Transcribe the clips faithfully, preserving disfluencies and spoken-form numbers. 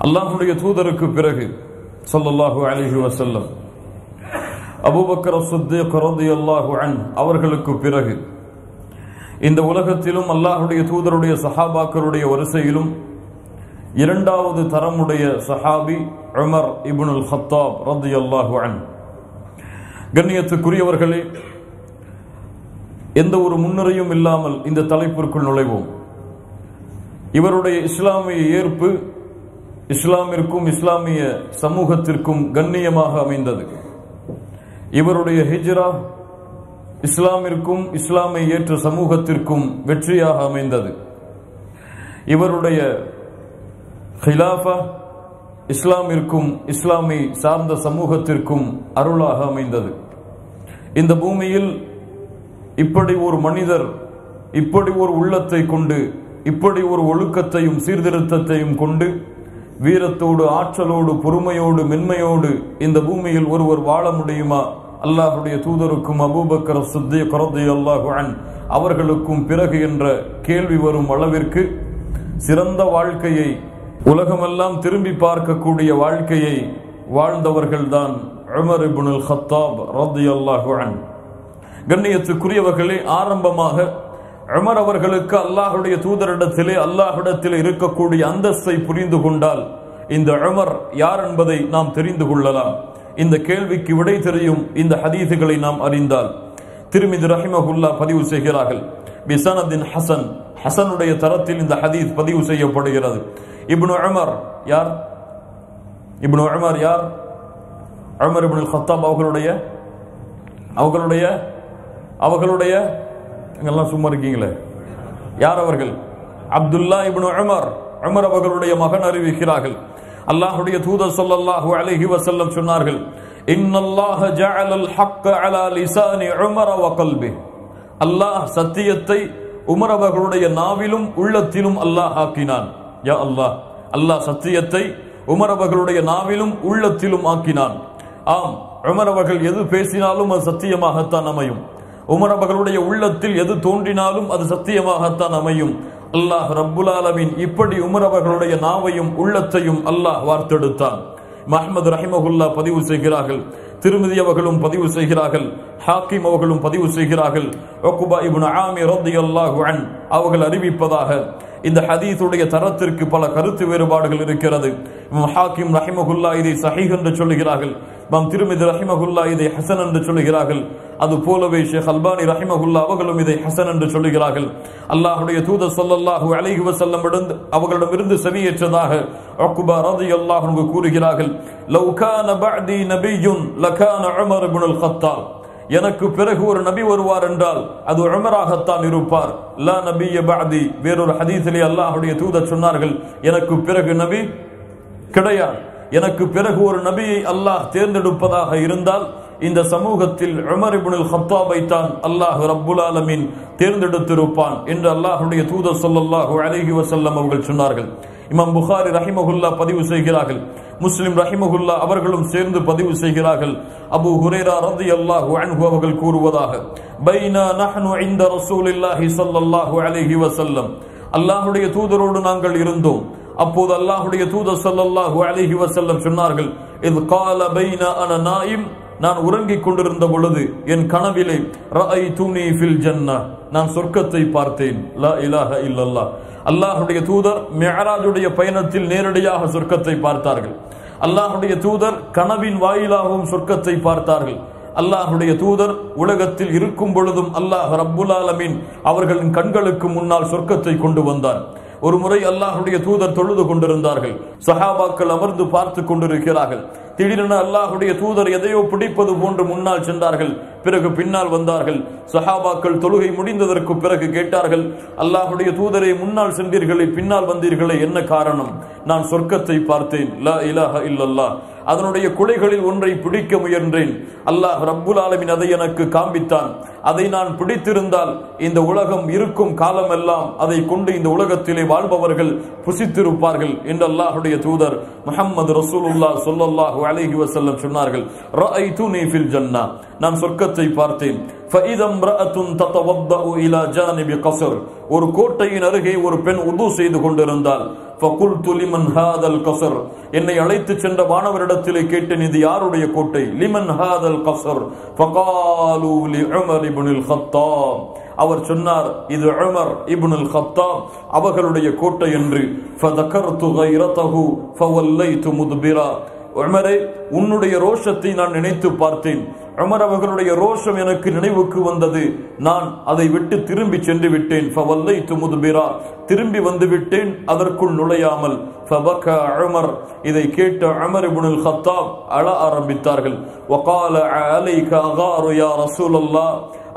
அல்லாஹ்வுடைய தூதருக்கு பிறகு ஸல்லல்லாஹு அலைஹி வஸல்லம் அபூபக்கர் அஸ்-சித்தீக் ரலியல்லாஹு அன்ஹு அவர்களுக்கு பிறகு இந்த உலகத்திலும் அல்லாஹ்வுடைய தூதருடைய சஹாபாக்களுடைய வரிசையிலும் இரண்டாவது தரமுடைய சஹாபி உமர் இப்னுல் ஹத்தாப் ரலியல்லாஹு அன்ஹு. கண்ணியத்துக்குரியவர்களே, எந்த ஒரு முன்னுரையும் இல்லாமல் இந்த தலைப்பிற்குள் நுழைவோம். இவருடைய இஸ்லாமிய ஏற்பு இஸ்லாமிற்கும் இஸ்லாமிய சமூகத்திற்கும் கண்ணியமாக அமைந்தது. இவருடைய ஹிஜ்ரா இஸ்லாமிற்கும் இஸ்லாமை ஏற்ற சமூகத்திற்கும் வெற்றியாக அமைந்தது. இவருடைய ஹிலாஃபா இஸ்லாமிற்கும் இஸ்லாமை சார்ந்த சமூகத்திற்கும் அருளாக அமைந்தது. இந்த பூமியில் இப்படி ஒரு மனிதர் இப்படி ஒரு உள்ளத்தை கொண்டு இப்படி ஒரு ஒழுக்கத்தையும் சீர்திருத்தத்தையும் கொண்டு வீரத்தோடு ஆற்றலோடு பொறுமையோடு மென்மையோடு இந்த பூமியில் ஒருவர் வாழ முடியுமா? அல்லாஹ்வுடைய தூதருக்கும் அபூபக்கர் சித்திக் ரலியல்லாஹு அன்ஹு அவர்களுக்கும் பிறகு என்ற கேள்வி வரும் அளவிற்கு சிறந்த வாழ்க்கையை, உலகமெல்லாம் திரும்பி பார்க்கக்கூடிய வாழ்க்கையை வாழ்ந்தவர்கள்தான் உமர் இப்னுல் ஹத்தாப் ரலியல்லாஹு அன்ஹு. கண்ணியத்துக்குரியவர்களே, ஆரம்பமாக உமர் அவர்களுக்கு அல்லாஹ்வுடைய தூதரிடத்திலே அல்லாஹ்விடத்திலே இருக்கக்கூடிய அந்தஸ்தை புரிந்து கொண்டால் இந்த உமர் யார் என்பதை நாம் தெரிந்து கொள்ளலாம். இந்த கேள்விக்கு விடை தெரியும் இந்த ஹதீஸுகளை நாம் அறிந்தால். திர்மிதி ரஹிமஹுல்லாஹ் பதிவு செய்கிறார்கள், பிஸனதின் ஹசன், ஹசனுடைய தரத்தில் இந்த ஹதீஸ் பதிவு செய்யப்படுகிறது. இப்னு உமர் யார்? இப்னு உமர் யார்? உமர் இப்னுல் ஹத்தாப் அவர்களுடைய அவர்களுடைய அவர்களுடைய எங்கெல்லாம் சும்மா இருக்கீங்களே, யார் அவர்கள்? அப்துல்லா இப்னு உமர். உமர் அவர்களுடைய மகன் அறிவிக்கிறார்கள், அல்லாஹ்வுடைய தூதர் ஸல்லல்லாஹு அலைஹி வஸல்லம் சொன்னார்கள், இன்னல்லாஹ ஜஅலல் ஹக்க அலா லிசானி உமர் வ கல்பி. அல்லாஹ் சத்தியத்தை உமர் அவர்களுடைய நாவிலும் உள்ளத்திலும் அல்லாஹ் ஆக்கினான். யா அல்லாஹ், அல்லாஹ் சத்தியத்தை உமர் அவர்களுடைய நாவிலும் உள்ளத்திலும் ஆக்கினான். ஆம், உமர் அவர்கள் எது பேசினாலும் அது சத்தியமாகத்தான் அமையும். உமர் அவர்களுடைய உள்ளத்தில் எது தோன்றினாலும் அது சத்தியமாகத்தான் அமையும். அல்லாஹ் ரப்புல் ஆலமீன் இப்படி உமர் அவர்களுடைய நாவையும் உள்ளத்தையும் அல்லாஹ் வார்த்தெடுத்தான். அஹ்மத் ரஹிமஹுல்லாஹ் பதிவு செய்கிறார்கள், திர்மிதி அவர்களும் பதிவு செய்கிறார்கள், ஹாக்கிம் அவர்களும் பதிவு செய்கிறார்கள். உக்பா இப்னு ஆமிர் ரலியல்லாஹு அன்ஹு அவர்கள் அறிவிப்பதாக இந்த ஹதீஸுடைய தரத்திற்கு பல கருத்து வேறுபாடுகள் இருக்கிறது. இமாம் ஹாக்கிம் ரஹிமஹுல்லாஹ் இதை சஹீஹ் என்று சொல்லுகிறார்கள், இமாம் திர்மிதி ரஹிமஹுல்லாஹ் இதை ஹஸன் என்று சொல்லுகிறார்கள். அது போலவே ஷேக் அல்பானி ரஹிமஹுல்லாஹ் அவர்களும் இதை ஹஸன் என்று சொல்லுகிறார்கள். அல்லாஹ்வுடைய தூதர் ஸல்லல்லாஹு அலைஹி வஸல்லம் அவர்களிடமிருந்து செவியேற்றதாக உக்பா ரலியல்லாஹு அன்ஹு கூறுகிறார்கள், லவ் கான பஅதி நபிய்யுன் லகான உமர் இப்னுல் ஹத்தாப். எனக்கு பிறகு ஒரு நபி வருவார் என்றால் அது உமராகத்தான் இருப்பார். லா நபிய பஅதி. வேறொரு ஹதீஸிலே அல்லாஹ்வுடைய தூதர் சொன்னார்கள், எனக்கு பிறகு நபி கிடையாது. எனக்கு பிறகு ஒரு நபியை அல்லாஹ் தேர்ந்தெடுப்பதாக இருந்தால் இந்த சமூகத்தில் உமர் இப்னுல் ஹத்தாபை தான் அல்லாஹ் ரப்புல் ஆலமீன் தேர்ந்தெடுத்திருப்பான் என்று அல்லாஹ்வுடைய தூதர் ஸல்லல்லாஹு அலைஹி வஸல்லம் அவர்கள் சொன்னார்கள். இமாம் புகாரி ரஹிமஹுல்லாஹ் பதிவு செய்கிறார்கள், முஸ்லிம் ரஹிமஹுல்லாஹ் அவர்களும் சேர்ந்து பதிவு செய்கிறார்கள். அபூ ஹுரைரா ரலியல்லாஹு அன்ஹு அவர்கள் கூறுவதாக, பைனா நஹ்னு இன்த ரசூலில்லாஹி ஸல்லல்லாஹு அலைஹி வஸல்லம். அல்லாஹ்வுடைய தூதரோடு நாங்கள் இருந்தோம். அப்போது அல்லாஹ்வுடைய தூதர் ஸல்லல்லாஹு அலைஹி வஸல்லம் சொன்னார்கள், இத் கால பைனா அன நாயிம். நான் உறங்கிக் கொண்டிருந்த பொழுது என் கனவிலே ரஅய்துனி ஃபில் ஜன்னah, நான் சொர்க்கத்தை பார்த்தேன். லா இலாஹ இல்லல்லாஹ். அல்லாஹ்வுடைய தூதர் மிஅராஜுடைய பயணத்தில் நேரடியாக சொர்க்கத்தை பார்த்தார்கள். அல்லாஹ்வுடைய தூதர் கனவின் வாயிலாகவும் சொர்க்கத்தை பார்த்தார்கள். அல்லாஹ்வுடைய தூதர் உலகத்தில் இருக்கும் பொழுதும் அல்லாஹ் ரப்புல் ஆலமீன் அவர்களின் கண்களுக்கு முன்னால் சொர்க்கத்தை கொண்டு வந்தார். ஒரு முறை அல்லாஹ்வுடைய தூதர் தொழுது கொண்டிருந்தார்கள். சஹாபாக்கள் அமர்ந்து பார்த்து கொண்டிருக்கிறார்கள். திடீரென அல்லாஹ்வுடைய தூதர் எதையோ பிடிப்பது போன்று முன்னால் சென்றார்கள். பிறகு பின்னால் வந்தார்கள். சஹாபாக்கள் தொழுகை முடிந்ததற்கு பிறகு கேட்டார்கள், அல்லாஹ்வுடைய தூதரை முன்னால் சென்றீர்களே, பின்னால் வந்தீர்களே, என்ன காரணம்? நான் சொர்க்கத்தை பார்த்தேன். லா இலாஹ இல்லல்லாஹ். அதனுடைய குலைகளில் ஒன்றை பிடிக்க முயன்றேன். அல்லாஹ் ரப்புல் ஆலமீன் அதை எனக்கு காண்பித்தான். அதை நான் பிடித்திருந்தால் இந்த உலகம் இருக்கும் காலமெல்லாம் அதை கொண்டு இந்த உலகத்திலே வாழ்பவர்கள் புசித்திருப்பார்கள் என்று அல்லாஹ்வுடைய தூதர் முஹம்மது ரசூலுல்லாஹ் ஸல்லல்லாஹு அலைஹி வஸல்லம் சொன்னார்கள். ரஅய்துனி ஃபில் ஜன்னah, நான் சொர்க்கத்தை பார்த்தேன். ஃபஇதா இம்ரஅத்துன் ததவத்தஉ இலா ஜானிபி கஸ்ர், ஒரு கோட்டையின் அருகே ஒரு பெண் உது செய்து கொண்டிருந்தாள். ஃபகுல்து லிமன் ஹாதல் கஸர், என்னை அழைத்து சென்ற வானவரிடத்திலே கேட்டேன், இது யாருடைய கோட்டை? லிமன் ஹாதல் கஸர் ஃபகாலு லி உமர் இப்னுல் கத்தாப், அவர் சொன்னார், இது உமர் இப்னுல் கத்தாப் அவர்களுடைய கோட்டை என்று. ஃபதகர்து கைரதஹு ஃபவல்லைது முத்பிரா, உமரே உன்னுடைய ரோஷத்தை நான் நினைத்து பார்த்தேன், உமர் அவர்களுடைய ரோஷம் எனக்கு நினைவுக்கு வந்தது, நான் அதை விட்டு திரும்பி சென்று விட்டேன். ஃபவல்லைது முத்பிரா, திரும்பி வந்து விட்டேன், அதற்குள் நுழையாமல். ஃபபகா உமர், இதை கேட்ட உமர் இப்னுல் கத்தாப் அழ ஆரம்பித்தார்கள். வகால அலைக அகாரு யா ரசூலல்லாஹ்,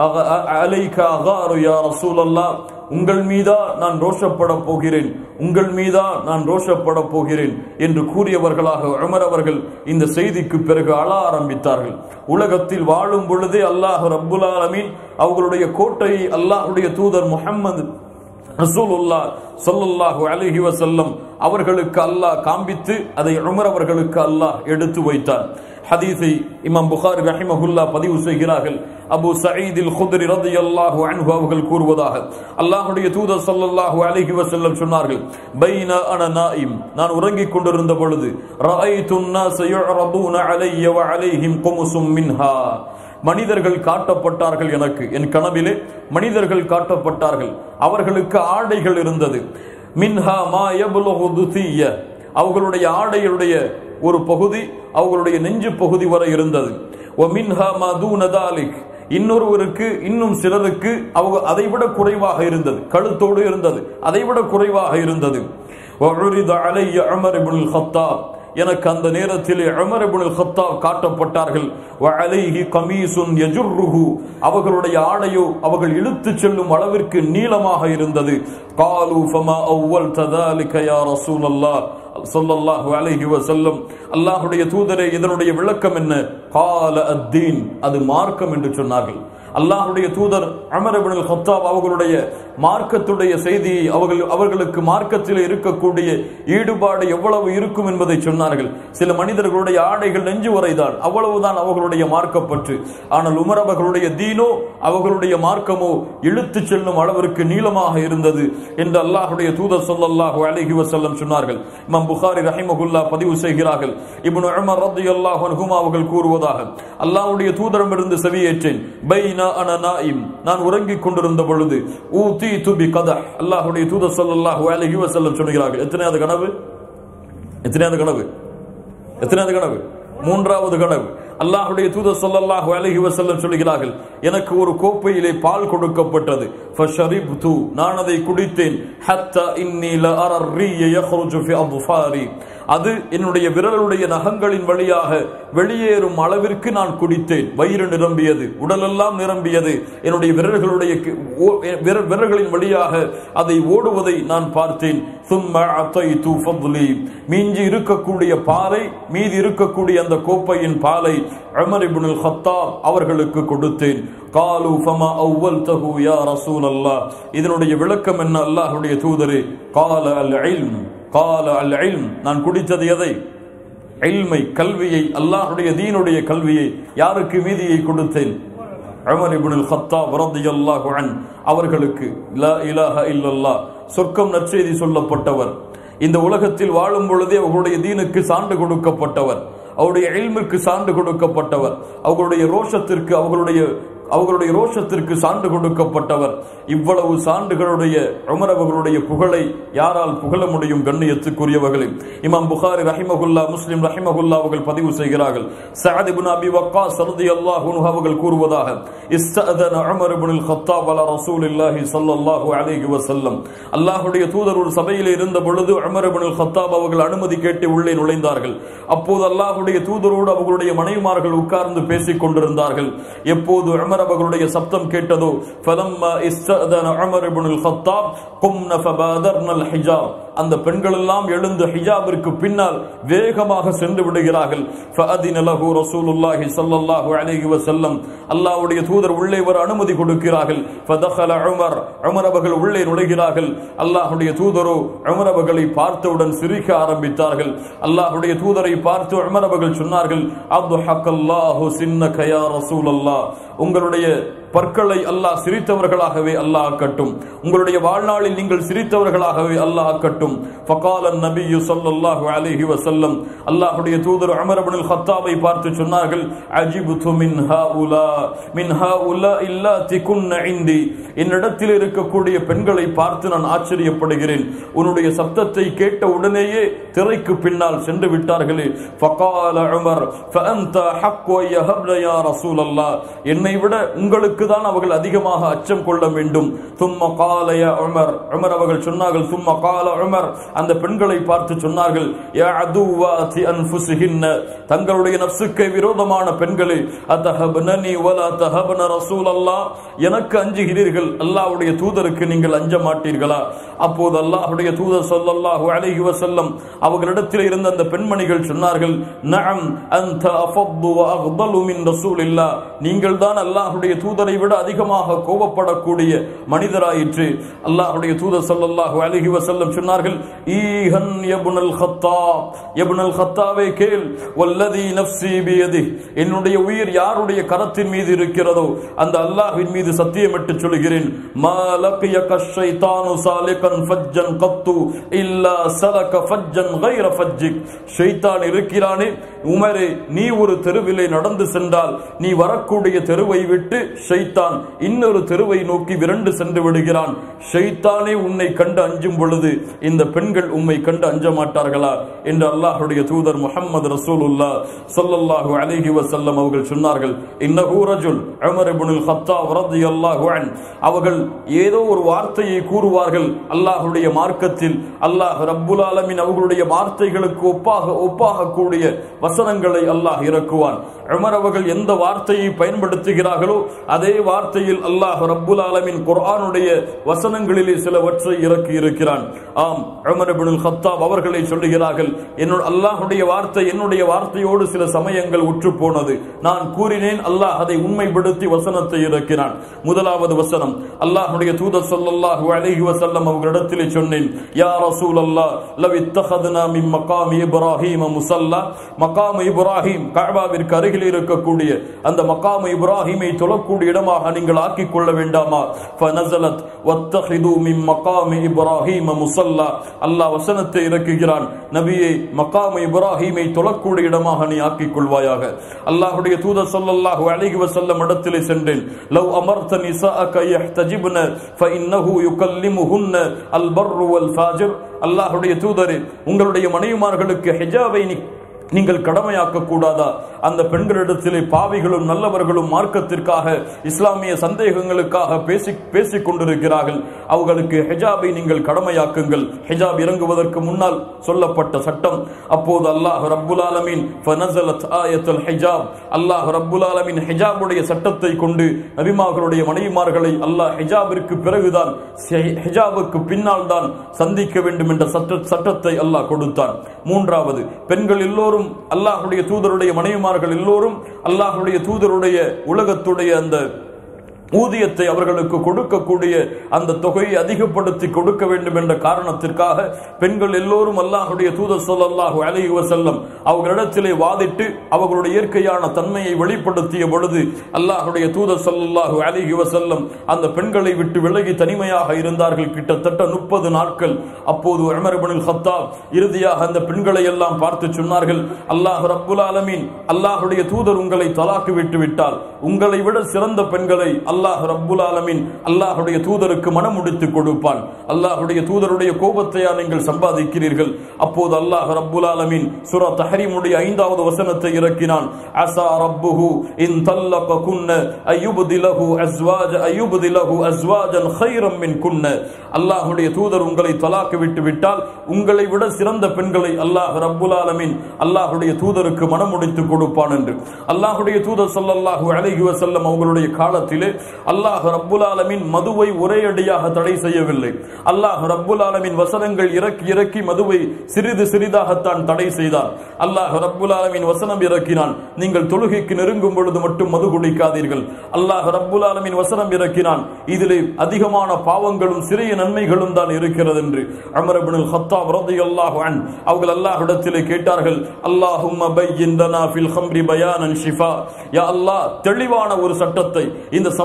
அலைக அகாரு யா ரசூலல்லாஹ், உங்கள் மீதா நான் ரோஷப்பட போகிறேன், உங்கள் மீதா நான் ரோஷப்பட போகிறேன் என்று கூறியவர்களாக உமர் அவர்கள் இந்த செய்திக்கு பிறகு அழ ஆரம்பித்தார்கள். உலகத்தில் வாழும் பொழுதே அல்லாஹ் ரப்புல் ஆலமீன் அவர்களுடைய கோட்டையை அல்லாஹ்வுடைய தூதர் முஹம்மது ரசூலுல்லாஹ் ஸல்லல்லாஹு அலைஹி வஸல்லம் அவர்களுக்கு அல்லாஹ் காண்பித்து அதை உமர் அவர்களுக்கு அல்லாஹ் எடுத்து வைத்தார். ஹதீஸை இமாம் புகாரி ரஹிமஹுல்லாஹ் பதிவு செய்கிறார்கள். அபூ சயீத் அல் குத்ரி ரலியல்லாஹு அன்ஹு அவர்கள் கூறுவதாக, அல்லாஹ்வுடைய தூதர் ஸல்லல்லாஹு அலைஹி வஸல்லம் சொன்னார்கள், பைன அன நாயிம், நான் உறங்கிக் கொண்டிருந்த பொழுது, ரஅய்து الناس يعرضون علي وعليهم قمص منها, மனிதர்கள் காட்டப்பட்டார்கள் எனக்கு, என் கனவிலே மனிதர்கள் காட்டப்பட்டார்கள், அவர்களுக்கு ஆடைகள் இருந்தது. மின்ஹா மா யப்லுகு துதிய, அவர்களுடைய ஆடையுடைய ஒரு பகுதி அவர்களுடைய நெஞ்சு பகுதி வரை இருந்தது. வ மின்ஹா மா தூன தாலிக், இன்னொருவருக்கு இன்னும் சிலருக்கு அவங்க அதைவிட குறைவாக இருந்தது, கழுத்தோடு இருந்தது, அதைவிட குறைவாக இருந்தது. வ உரித அலைய உமர் இப்னுல் கத்தாப், எனக்கு அந்த நேரத்தில் உமர் இப்னுல் கத்தாப் காட்டப்பட்டார்கள். வ அலைஹி கமீசுன் யஜுர்ருஹு, அவர்களுடைய ஆடையோ அவர்கள் இழுத்து செல்லும் அளவிற்கு நீளமாக இருந்தது. காலு ஃபமா அவ்வல்த ذلك யா ரசூலல்லாஹ் ஸல்லல்லாஹு அலைஹி வஸல்லம், அல்லாஹ்வுடைய தூதரே இதனுடைய விளக்கம் என்ன? கால அத்தீன், அது மார்க்கம் என்று சொன்னார்கள். அல்லாஹ்வுடைய தூதர் உமர் இப்னுல் கத்தாப் அவர்களுடைய மார்க்கத்துடைய செய்தியை, அவர்கள் அவர்களுக்கு மார்க்கத்தில் இருக்கக்கூடிய ஈடுபாடு எவ்வளவு இருக்கும் என்பதை சொன்னார்கள். சில மனிதர்களுடைய ஆடைகள் நெஞ்சு வரைதான், அவ்வளவுதான் அவர்களுடைய மார்க்கப்பற்று. ஆனால் உமர் அவர்களுடைய தீனோ அவர்களுடைய மார்க்கமோ இழுத்து செல்லும் அளவிற்கு நீளமாக இருந்தது என்று அல்லாஹ்வுடைய தூதர் ஸல்லல்லாஹு அலைஹி வஸல்லம் சொன்னார்கள். இமாம் புகாரி ரஹிமஹுல்லாஹ் பதிவு செய்கிறார்கள். இப்னு உமர் ரலியல்லாஹு அன்ஹுமா அவர்கள் கூறுவதாக, அல்லாஹ்வுடைய தூதரிடமிருந்து செவியேற்றேன், பைன அன நாயிம், நான் உறங்கிக் கொண்டிருந்த பொழுது, ஊதீது பிகதஹ், அல்லாஹ்வுடைய தூதர் ஸல்லல்லாஹு அலைஹி வஸல்லம் சொல்கிறார்கள். எத்தனையாவது கனவு? எத்தனையாவது கனவு? எத்தனையாவது கனவு? மூன்றாவது கனவு. அல்லாஹ்வுடைய தூதர் ஸல்லல்லாஹு அலைஹி வஸல்லம் சொல்கிறார்கள், எனக்கு ஒரு கோப்பையிலே பால் கொடுக்கப்பட்டது. ஃபஷரிப்து, நான் அதை குடித்தேன். ஹத்தா இன்னி லஅர ர்ரிய யخرج في அظفاري, அது என்னுடைய விரலுடைய நகங்களின் வழியாக வெளியேறும் அளவிற்கு நான் குடித்தேன். வயிறு நிரம்பியது, உடலெல்லாம் நிரம்பியது, என்னுடைய விரல்களுடைய விரல்களின் வழியாக அதை ஓடுவதை நான் பார்த்தேன். ثم اعطيت فضلي, மீஞ்சி இருக்கக்கூடிய பாலை, மீதி இருக்கக்கூடிய அந்த கோப்பையின் பாலை உமர் இப்னுல் கத்தாப் அவர்களுக்கு கொடுத்தேன். காலு ஃபமா அவ்வல்தஹு யா ரசூலல்லாஹ், இதனுடைய விளக்கம் என்ன அல்லாஹ்வுடைய தூதரே? கால அல் இல்ம், கால அல் இல்ம், நான் குடித்தது எதை? இல்மை, கல்வியை, அல்லாஹ்வுடைய தீனுடைய கல்வியை. யாருக்கு மீதியை கொடுத்தேன்? உமர் இப்னுல் கத்தாப் ரலியல்லாஹு அன்ஹு அவர்களுக்கு. லா இலாஹ இல்லல்லாஹ், சொர்க்கம் நற்செய்தி சொல்லப்பட்டவர், இந்த உலகத்தில் வாழும் பொழுதே அவர்களுடைய தீனுக்கு சான்று கொடுக்கப்பட்டவர், அவருடைய இல்முக்கு சான்று கொடுக்கப்பட்டவர், அவர்களுடைய ரோஷத்திற்கு அவர்களுடைய அவர்களுடைய ரோஷத்திற்கு சான்று கொடுக்கப்பட்டவர். இவ்வளவு சான்றுகளுடைய உமர் அவர்களுடைய புகழை யாரால் புகழ முடியும்? கண்ணியத்துக்குரியவர்களே, இமாம் புகாரி ரஹிமஹுல்லாஹ், முஸ்லிம் ரஹிமஹுல்லாஹ் அவர்கள் பதிவு செய்கிறார்கள். சஅத் இப்னு அபி வக்காஸ் ரலியல்லாஹு அன்ஹு அவர்கள் கூறுவதாக, இஸ்தஅதன உமர் இப்னுல் கத்தாப் அலா ரசூலில்லாஹி ஸல்லல்லாஹு அலைஹி வஸல்லம், அல்லாஹ்வுடைய தூதர் ஒரு சபையில் இருந்த பொழுது உமர் இப்னுல் கத்தாப் அவர்கள் அனுமதி கேட்டு உள்ளே நுழைந்தார்கள். அப்போது அல்லாஹ்வுடைய தூதரோடு அவர்களுடைய மனைவிமார்கள் உட்கார்ந்து பேசிக் கொண்டிருந்தார்கள். எப்போது உமர் அவர்களுடைய சப்தம் கேட்டதோ, ஃபலம்மா இஸ்தஅதன உமர் இப்னுல் கத்தாப் கும்ன ஃபபாதர்னல் ஹிஜாப், அந்த பெண்கள் எல்லாம் எழுந்து ஹிஜாபிற்கு பின்னால் வேகமாக சென்று விடுகிறார்கள். ஃபஅதின லஹு ரசூலுல்லாஹி ஸல்லல்லாஹு அலைஹி வஸல்லம், அல்லாஹ்வுடைய தூதர் உள்ளே வர அனுமதி கொடுக்கிறார்கள். ஃபதഖல உமர், உமர் அவர்கள் உள்ளே நுழைகிறார்கள். அல்லாஹ்வுடைய தூதரோ உமர் அவர்களை பார்த்தவுடன் சிரிக்க ஆரம்பித்தார்கள். அல்லாஹ்வுடைய தூதரை பார்த்து உமர் அவர்கள் சொன்னார்கள், அத்ஹக்கல்லாஹு சின்னக யா ரசூலல்லாஹ், உங்களுடைய பற்களை அல்லாஹ் சிரித்தவர்களாகவே அல்லாஹ் ஆக்கட்டும். உங்களுடைய வாழ்நாளில் நீங்கள் சிரித்தவர்களாகவே அல்லாஹ் ஆக்கட்டும். ஃபகால நபியு ஸல்லல்லாஹு அலைஹி வஸல்லம், அல்லாஹ்வுடைய தூதர் உமர் இப்னுல் கத்தாபை பார்த்து சொன்னார்கள், அஜிபுது மின் ஹாஉலா மின் ஹாஉலா இல்லாதி குன்ன இந்தி, என்னிடத்தில் இருக்கக்கூடிய பெண்களை பார்த்து நான் ஆச்சரியப்படுகிறேன். உன்னுடைய சப்தத்தை கேட்ட உடனேயே திரைக்கு பின்னால் சென்று விட்டார்களே. ஃபகால உமர் ஃபஅன்த ஹக்கு யஹப்ன யா ரசூலல்லாஹ், என்னை விட உங்களுக்கு தான் அவர்கள் அதிகமாக அச்சம் கொள்ள வேண்டும். தும்ம கால யா உமர், உமர் அவர்கள் சொன்னார்கள், தும்ம கால உமர், அந்த பெண்களை பார்த்து சொன்னார்கள், யா அதுவாதி அன்ஃபுஸிஹின்ன, தங்களுடைய நஃப்ஸுக்கு விரோதமான பெண்களே, அதஹப்னனி வலா தஹப்ன ரசூலல்லாஹ், எனக்கு அஞ்சுகிறீர்கள், அல்லாஹ்வுடைய தூதருக்கு நீங்கள் அஞ்ச மாட்டீர்களா? அப்போது அல்லாஹ்வுடைய தூதர் ஸல்லல்லாஹு அலைஹி வஸல்லம் அவர்களிடத்தில் இருந்த அந்த பெண்மணிகள் சொன்னார்கள், நஅம் அன்த அஃபது வ அஃதலு மின் ரசூலில்லாஹ், நீங்கள் தான் அல்லாஹ்வுடைய தூதரை விட அதிகமாக கோபப்படக்கூடிய மனிதராயிற்று. அல்லாஹ்வுடைய தூதர் ஸல்லல்லாஹு அலைஹி வஸல்லம் சொன்னார்கள், ஈஹன் இப்னுல் கத்தாப், இப்னுல் கத்தாவே கேள், வல்லதி நஃப்ஸி பியதிஹ், என்னுடைய உயிர் யாருடைய கரத்தின் மீது இருக்கிறதோ அந்த அல்லாஹ்வின் மீது சத்தியமிட்டு சொல்கிறேன், மா லகியக ஷைத்தானு சாலிகன் ஃபஜ்ஜன் கத்து இல்லா சலக ஃபஜ்ஜன் கைர ஃபஜ்ஜிக், ஷைத்தான் இருக்கிறானே உமரே, நீ ஒரு தெருவிலே நடந்து சென்றால் நீ வரக்கூடிய தெருவை விட்டு ஷைத்தான் இன்னொரு தெருவை நோக்கி விரண்டு சென்று விடுகிறான். ஷைத்தானே உன்னை கண்டு அஞ்சும் பொழுது இந்த பெண்கள் உம்மை கண்டு அஞ்ச மாட்டார்களா என்று அல்லாஹ்வுடைய தூதர் முஹம்மது ரசூலுல்லாஹ் ஸல்லல்லாஹு அலைஹி வஸல்லம் அவர்கள் சொன்னார்கள். இன்னஹு ரஜுல், உமர் இப்னுல் கத்தாப் ரலியல்லாஹு அன்ஹு அவர்கள் ஏதோ ஒரு வார்த்தையை கூறுவார்கள் அல்லாஹ்வுடைய மார்க்கத்தில், அல்லாஹ் ரப்புல் ஆலமீன் அவர்களுடைய வார்த்தைகளுக்கு ஒப்பாக ஒப்பாக கூடிய வசனங்களை அல்லாஹ் இறக்குவான். உமர் அவர்கள் எந்த வார்த்தையை பயன்படுத்துகிறார்களோ அதே வார்த்தையில் அல்லாஹ் ரப்புல் ஆலமீன் குர்ஆனுடைய வசனங்களிலே சிலவற்றை இறக்கி இருக்கிறான். ஆம், உமர் இப்னுல் கத்தாப் அவர்களை சொல்லுகிறார்கள், என்னுடைய அல்லாஹ்வுடைய வார்த்தை என்னுடைய வார்த்தையோடு சில சமயங்கள் உற்று போனது. நான் கூறினேன், அல்லாஹ் அதை உண்மைப்படுத்தி வசனத்தை இறக்கினான். முதலாவது வசனம், அல்லாஹ்வுடைய தூதர் ஸல்லல்லாஹு அலைஹி வஸல்லம் அவர்களிடத்திலே சொன்னேன், யா ரசூலல்லாஹ் லவ் இத்தഖذனா மின் மகாமி இப்ராஹீம் முஸல்லா, மகாம் இப்ராஹீம் கஅபாவிற்கு அருகில் இருக்கக்கூடிய அந்த மகாம் இப்ராஹீமை தொழக்கூடிய இடமாக நீங்கள் ஆக்கிக் கொள்ள வேண்டாமா? ஃபனஸலத் வத்தഖிது மின் மகாமி இப்ராஹீம் முஸல்லா, அல்லாஹ் வசனத்தை இறக்குகிறான், நபியே மகாம் இப்ராஹீமை தொழக்கூடிய இடமாக நீ ஆக்கிக் கொள்வாயாக. அல்லாஹ்வுடைய தூதர் ஸல்லல்லாஹு அலைஹி வஸல்லம் இடத்திலே சென்றேன், லவ் அமர்த நிசாஅக யஹ்தஜிப்ன ஃபஇன்னஹு யுகல்லிமுஹுன்ன அல் பர்ரு வல் ஃபாஜிர், அல்லாஹ்வுடைய தூதரே உங்களுடைய மனைவிமார்களுக்கு ஹிஜாபை நீங்கள் கடமையாக்க கூடாதா? அந்த பெண்களிடத்திலே பாவிகளும் நல்லவர்களும் மார்க்கத்திற்காக இஸ்லாமிய சந்தேகங்களுக்காக பேசி பேசிக் கொண்டிருக்கிறார்கள், அவர்களுக்கு ஹிஜாபை நீங்கள் கடமையாக்குங்கள். ஹிஜாப் இறங்குவதற்கு முன்னால் சொல்லப்பட்ட சட்டம். அப்போது அல்லாஹ் ரப்புல் ஆலமீன் ஃபனஸலத் ஆயத்துல் ஹிஜாப், அல்லாஹ் ரப்புல் ஆலமீன் ஹிஜாபுடைய சட்டத்தை கொண்டு நபிமார்களுடைய மனைவிமார்களை அல்லாஹ் ஹிஜாபிற்கு பிறகுதான் ஹிஜாபுக்கு பின்னால் தான் சந்திக்க வேண்டும் என்ற சட்டத்தை அல்லாஹ் கொடுத்தான். மூன்றாவது, பெண்கள் எல்லோரும் அல்லாஹ்வுடைய தூதருடைய மனைவிமார்கள் எல்லோரும் அல்லாஹ்வுடைய தூதருடைய உலகத்துடைய அந்த ஊதியத்தை அவர்களுக்கு கொடுக்கக்கூடிய அந்த தொகையை அதிகப்படுத்தி கொடுக்க வேண்டும் என்ற காரணத்திற்காக பெண்கள் எல்லோரும் அல்லாஹ்வுடைய தூதர் ஸல்லல்லாஹு அலைஹி வஸல்லம் அவர்களிடத்திலே வாதிட்டு அவர்களுடைய இயற்கையான தன்மையை வெளிப்படுத்திய பொழுது அல்லாஹ்வுடைய தூதர் ஸல்லல்லாஹு அலைஹி வஸல்லம் அந்த பெண்களை விட்டு விலகி தனிமையாக இருந்தார்கள் கிட்டத்தட்ட முப்பது நாட்கள். அப்போது உமர் இப்னுல் கத்தாப் இறுதியாக அந்த பெண்களை எல்லாம் பார்த்து சொன்னார்கள், அல்லாஹ் ரப்புல் ஆலமீன் அல்லாஹ்வுடைய தூதர் உங்களை தலாக்கு விட்டு விட்டால் உங்களை விட சிறந்த பெண்களை அல்லாஹ் ரப்புல் ஆலமீன் அல்லாஹ்வுடைய தூதருக்கு மனம் முடித்து கொடுப்பான். அல்லாஹ்வுடைய தூதருடைய கோபத்தையா நீங்கள் சம்பாதிக்கிறீர்கள்? அப்போது அல்லாஹ் ரப்புல் ஆலமீன் சூரா தஹ்ரீமுடைய ஐந்தாவது வசனத்தை இறக்கினான், அஸா ரப்புஹு இன் தல்லககுன்ன அய்யுப்திலஹு அஸ்வாஜ அய்யுப்திலஹு அஸ்வாஜன் கைரம் மின்குன்ன, அல்லாஹ்வுடைய தூதர் உங்களை தலாக்கு விட்டு விட்டால் உங்களை விட சிறந்த பெண்களை அல்லாஹ் ரப்புல் ஆலமீன் அல்லாஹ்வுடைய தூதருக்கு மனம் முடித்து கொடுப்பான் என்று. அல்லாஹ்வுடைய தூதர் ஸல்லல்லாஹு அலைஹி வஸல்லம் அவர்களுடைய காலத்திலே அல்லாஹ் ரப்புல் ஆலமீன் மதுவை ஒரே அடியாக தடை செய்யவில்லை. அல்லாஹ் ரப்புல் ஆலமீன் வசனங்கள் இறக்கி இறக்கி மதுவை சிறிது சிறிதாகத்தான் தடை செய்தார். அல்லாஹ் ரப்புல் ஆலமீன் வசனம் இறக்கினான், நீங்கள் தொழுகைக்கு நெருங்கும் பொழுது மட்டும் மது குடிக்காதீர்கள். அல்லாஹ் ரப்புல் ஆலமீன் வசனம் இறக்கினான், இதிலே அதிகமான பாவங்களும் சிறிய நன்மைகளும் தான் இருக்கிறது என்று. உமர் இப்னுல் கத்தாப் ரலியல்லாஹு அன்ஹு அவர்கள் அல்லாஹ்விடத்திலே கேட்டார்கள், அல்லாஹும்ம பய்யின் லனா ஃபில் ஹம்ரி பயானன் ஷிஃபா, யா அல்லாஹ் தெளிவான ஒரு சட்டத்தை இந்த சமூக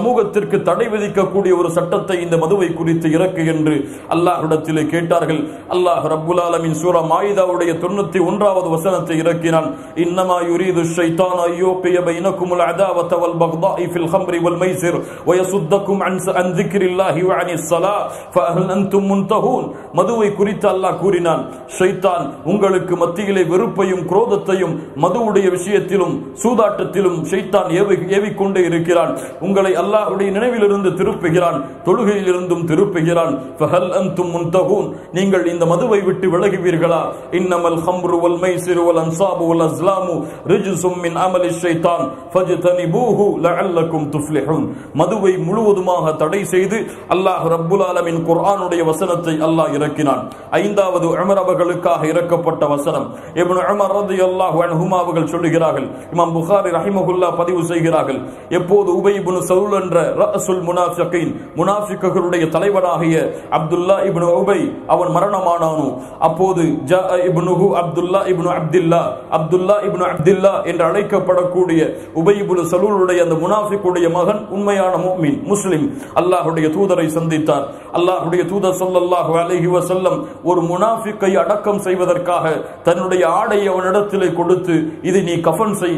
சமூகத்திற்கு தடை விதிக்கக்கூடிய ஒரு சட்டத்தை இந்த மதுவை குறித்து இறக்கு என்று அல்லாஹ்விடத்திலே கேட்டார்கள். அல்லாஹ் ரப்புல் ஆலமீன் சூரா மாயிதாவுடைய தொண்ணூத்தி ஒன்றாவது வசனத்தை இறக்கினான். இன்னமா யுரீது ஷைத்தானு அய்யூகிய பைனகுமுல் அதாவத வல் பக்தாஇ ஃபில் ஹம்ரி வல் மைஸிர் வயசுத்தகும் அன் அன் ذிக்ரில்லாஹி வ அனிஸ் ஸலாஹ் ஃபஹல் அன்தும் முன்தஹூன். மதுவை குறித்து அல்லாஹ் கூறினான், ஷைத்தான் உங்களுக்கு மத்தியிலே வெறுப்பையும் குரோதத்தையும் மதுவுடைய விஷயத்திலும் சூதாட்டத்திலும் ஷைத்தான் ஏவிக்கொண்டே இருக்கிறான். உங்களை அல்லாஹ்வுடைய நினைவிலிருந்து திருப்புகிறான், தொழுகையிலிருந்தும் திருப்புகிறான். ஃபஹல் அன்தும் முன்தஹூன், நீங்கள் இந்த மதுவை விட்டு விலகுவீர்களா? இன்னமல் ஹம்ரு வல் மைஸிரு வல் அன்சாபு வல் அஸ்லாமு ரிஜ்சும் மின் அமலி ஷைத்தான் ஃபஜ்தனிபூஹு லஅல்லகும் துஃப்லிஹூன். மதுவை முழுவதுமாக தடை செய்து அல்லாஹ் ரப்புல் ஆலமீன் குர்ஆனுடைய வசனத்தை அல்லாஹ் இறக்கினான். ஐந்தாவது உமர் அவர்களுக்காக இறக்கப்பட்ட வசனம். இப்னு உமர் ரலியல்லாஹு அன்ஹுமா அவர்கள் சொல்லுகிறார்கள், இமாம் புகாரி ரஹிமஹுல்லாஹ் பதிவு செய்கிறார்கள், எப்போது உபய் இப்னு சலூல் என்ற ரஅசுல் முனாஃபிகீன் முனாஃபிக்குகளுடைய தலைவராகிய அப்துல்லா இப்னு உபை அவன் மரணமானானோ, அப்போது ஜா இப்னுஹு அப்துல்லா இப்னு அப்துல்லா அப்துல்லா இப்னு அப்துல்லா என்று அழைக்கப்படக்கூடிய உபய் இப்னு சலூலுடைய அந்த முனாஃபிக்குடைய மகன் உண்மையான முஃமின் முஸ்லிம் அல்லாஹ்வுடைய தூதரை சந்தித்தார். அல்லாஹ்வுடைய தூதர் ஸல்லல்லாஹு அலைஹி வஸல்லம் ஒரு முனாஃபிக்கை அடக்கம் செய்வதற்காக தன்னுடைய ஆடையை அவனிடத்திலே கொடுத்து, இதை நீ கஃபன் செய்,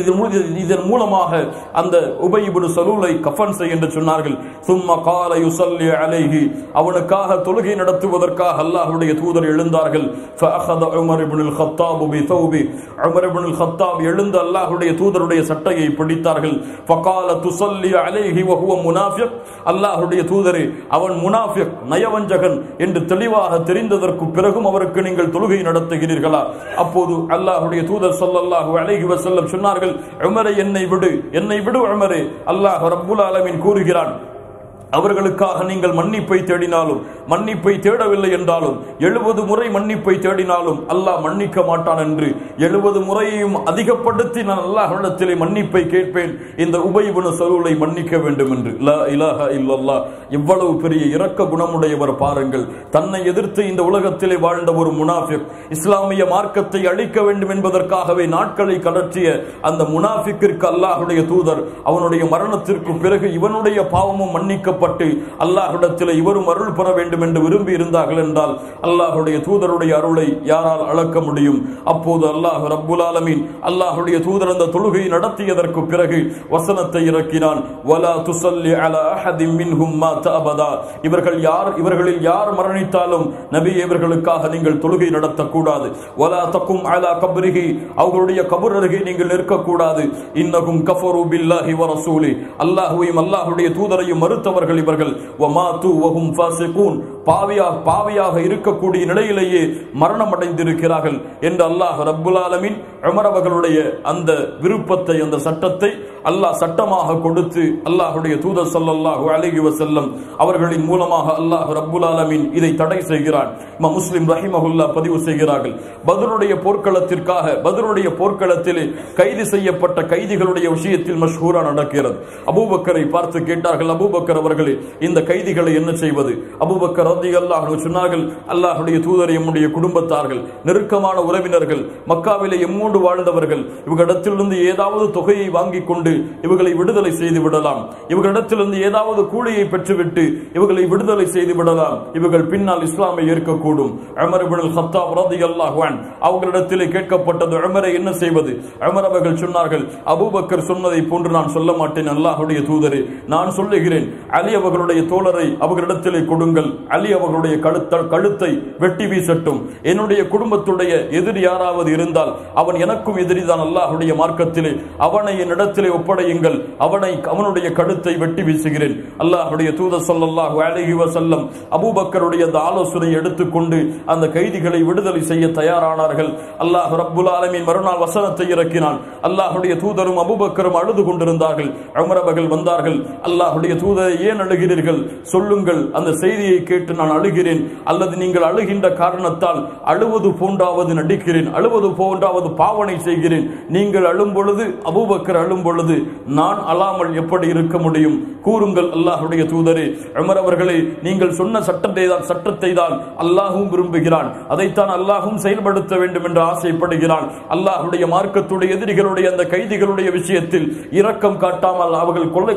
இதன் மூலமாக அந்த உபய் இப்னு சலூலை கஃபன் செய் என்று சொன்னார்கள். சும்ம கால யுஸல்லி அலைஹி, அவனுக்காக தொழுகை நடத்துவதற்காக அல்லாஹ்வுடைய தூதர் எழுந்தார்கள். ஃபஅഖத உமர் இப்னுல் கத்தாப் பிதௌபி, உமர் இப்னுல் கத்தாப் எழுந்து அல்லாஹ்வுடைய தூதருடைய சட்டையை பிடித்தார்கள். ஃபகால துஸல்லி அலைஹி வஹுவ முனாஃபிக், அல்லாஹ்வுடைய தூதரே அவன் முனாஃபிக் நயவஞ்சகன் என்று தெளிவாக தெரிந்ததற்கு பிறகும் அவருக்கு நீங்கள் தொழுகை நடத்துகிறீர்களா? அப்போது அல்லாஹ்வுடைய தூதர் ஸல்லல்லாஹு அலைஹி வஸல்லம் சொன்னார்கள், உமரே என்னை விடு, என்னை விடு உமரே. அல்லாஹ் ரப்புல் ஆலமீன் கூறுகிறான், அவர்களுக்காக நீங்கள் மன்னிப்பை தேடினாலும் மன்னிப்பை தேடவில்லை என்றாலும் எழுபது முறை மன்னிப்பை தேடினாலும் அல்லாஹ் மன்னிக்க மாட்டான் என்று எழுபது முறையையும் அதிகப்படுத்தி நான் அல்லாஹ்விடத்திலே மன்னிப்பை கேட்பேன், இந்த உபய் இப்னு சலூலை மன்னிக்க வேண்டும் என்று. லா இலாஹா இல்லல்லாஹ். எவ்வளவு பெரிய இரக்க குணமுடையவர் பாருங்கள். தன்னை எதிர்த்து இந்த உலகத்திலே வாழ்ந்த ஒரு முனாஃபிக், இஸ்லாமிய மார்க்கத்தை அழிக்க வேண்டும் என்பதற்காகவே நாட்களை கடற்றிய அந்த முனாஃபிக்கிற்கு அல்லாஹ்வுடைய தூதர் அவனுடைய மரணத்திற்கு பிறகு இவனுடைய பாவமும் மன்னிக்க அல்லாஹ்விடத்தில் இவரும் அருள் பெற வேண்டும் என்று விரும்பி இருந்தார்கள் என்றால் அல்லாஹ்வுடைய தூதருடைய அருளை யாரால் அளக்க முடியும்? அப்போது அல்லாஹ் ரப்புல் ஆலமீன் அல்லாஹ்வுடைய தூதர் அந்த தொழுகை நடத்தியதற்கு பிறகு வசனத்தை இறக்கினான். வலா துஸல்லி அலா அஹதின் மின்ஹும் மாத அபதா, இவர்கள் யார் இவர்களில் யார் மரணித்தாலும் நபி இவர்களுக்காக நீங்கள் தொழுகை நடத்தக்கூடாது. வலா தகும் அலா கப்ரிஹி, அவர்களுடைய கபர் அருகே நீங்கள் நிற்கக்கூடாது. இன்னஹும் கஃபரு பில்லாஹி வ ரசூலி, அல்லாஹ்வையும் அல்லாஹ்வுடைய தூதரையும் மறுத்தவர்கள் இவர்கள். வமாது வஹும் ஃபாஸிகூன், பாவியாக பாவியாக இருக்கக்கூடிய நிலையிலேயே மரணம் அடைந்திருக்கிறார்கள் என்று அல்லாஹ் ரப்புல் ஆலமீன் உமர் அவர்களுடைய அந்த விருப்பத்தை, அந்த சட்டத்தை அல்லாஹ் சட்டமாக கொடுத்து அல்லாஹ்வுடைய தூதர் ஸல்லல்லாஹு அலைஹி வஸல்லம் அவர்களின் மூலமாக அல்லாஹ் ரப்புல் ஆலமீன் இதை தடை செய்கிறான். இமாம் முஸ்லிம் ரஹிமஹுல்லாஹ் பதிவு செய்கிறார்கள், பத்ருடைய போர்க்களத்திற்காக பத்ருடைய போர்க்களத்திலே கைது செய்யப்பட்ட கைதிகளுடைய விஷயத்தில் மஷ்ஹூரா நடக்கிறது. அபூபக்கரை பார்த்து கேட்டார்கள், அபூபக்கர் அவர்களே இந்த கைதிகளை என்ன செய்வது? அபூபக்கர் ரலியல்லாஹு அன்ஹு சொன்னார்கள், அல்லாஹ்வுடைய தூதர் எம்முடைய குடும்பத்தார்கள், நெருக்கமான உறவினர்கள், மக்காவிலே எம்மோடு வாழ்ந்தவர்கள், இவர்களிடத்திலிருந்து ஏதாவது தொகையை வாங்கிக் கொண்டு இவர்களை விடுதலை செய்து விடலாம், இவர்களிடத்திலிருந்து ஏதாவது கூலியை பெற்றுவிட்டு இவர்களை விடுதலை செய்து விடலாம், இவர்கள் பின்னால் இஸ்லாமை ஏற்கக்கூடும். உமர் இப்னுல் கத்தாப் ரலியல்லாஹு அன்ஹு அவர்களிடத்திலே கேட்கப்பட்டது, உமரை என்ன செய்வது? உமர் அவர்கள் சொன்னார்கள், அபூபக்கர் சொன்னதை போன்று நான் சொல்ல மாட்டேன் அல்லாஹ்வுடைய தூதரே, நான் சொல்லுகிறேன், அலி அவர்களுடைய தோழரை அவர்களிடத்திலே கொடுங்கள், அலி அவர்களுடைய கழுத்தை வெட்டி வீசட்டும். என்னுடைய குடும்பத்துடைய எதிரி யாராவது இருந்தால் அவன் எனக்கும் எதிரிதான் அல்லாஹ்வுடைய மார்க்கத்திலே, அவனை என்னிடத்திலே ஒப்படையுங்கள், அவனை அவனுடைய கழுத்தை வெட்டி வீசுகிறேன். அல்லாஹ்வுடைய தூதர் ஸல்லல்லாஹு அலைஹி வஸல்லம் அபூபக்கருடைய அந்த ஆலோசனையை எடுத்துக்கொண்டு அந்த கைதிகளை விடுதலை செய்ய தயாரானார்கள். அல்லாஹ் ரப்புல் ஆலமீன் மறுநாள் வசனத்தை இறக்கினான். அல்லாஹ்வுடைய தூதரும் அபூபக்கரும் அழுது கொண்டிருந்தார்கள். உமர் அவர்கள் வந்தார்கள், அல்லாஹ்வுடைய தூதரை ஏன் அழுகிறீர்கள்? சொல்லுங்கள், அந்த செய்தியை கேட்டு நான் அழுகிறேன், அல்லது நீங்கள் அழுகின்ற காரணத்தால் அழுவது போன்றாவது நடிக்கிறேன், அழுவது போன்றாவது பாவனை செய்கிறேன். நீங்கள் அழும் பொழுது, அபூபக்கர் அழும் பொழுது நான் அழாமல் எப்படி இருக்க முடியும்? கூறுங்கள் அல்லாஹ்வுடைய தூதரே. உமர் அவர்களே, நீங்கள் சொன்ன சட்டத்தை தான் சட்டத்தை தான் அல்லாஹ்வும் விரும்புகிறான், அதைத்தான் அல்லாஹ்வும் செயல்படுத்த வேண்டும் என்று ஆசைப்படுகிறான். அல்லாஹ்வுடைய மார்க்கத்துடைய எதிரிகளுடைய அந்த கைதிகளுடைய விஷயத்தில் இரக்கம் காட்டாமல் அவர்கள் கொலை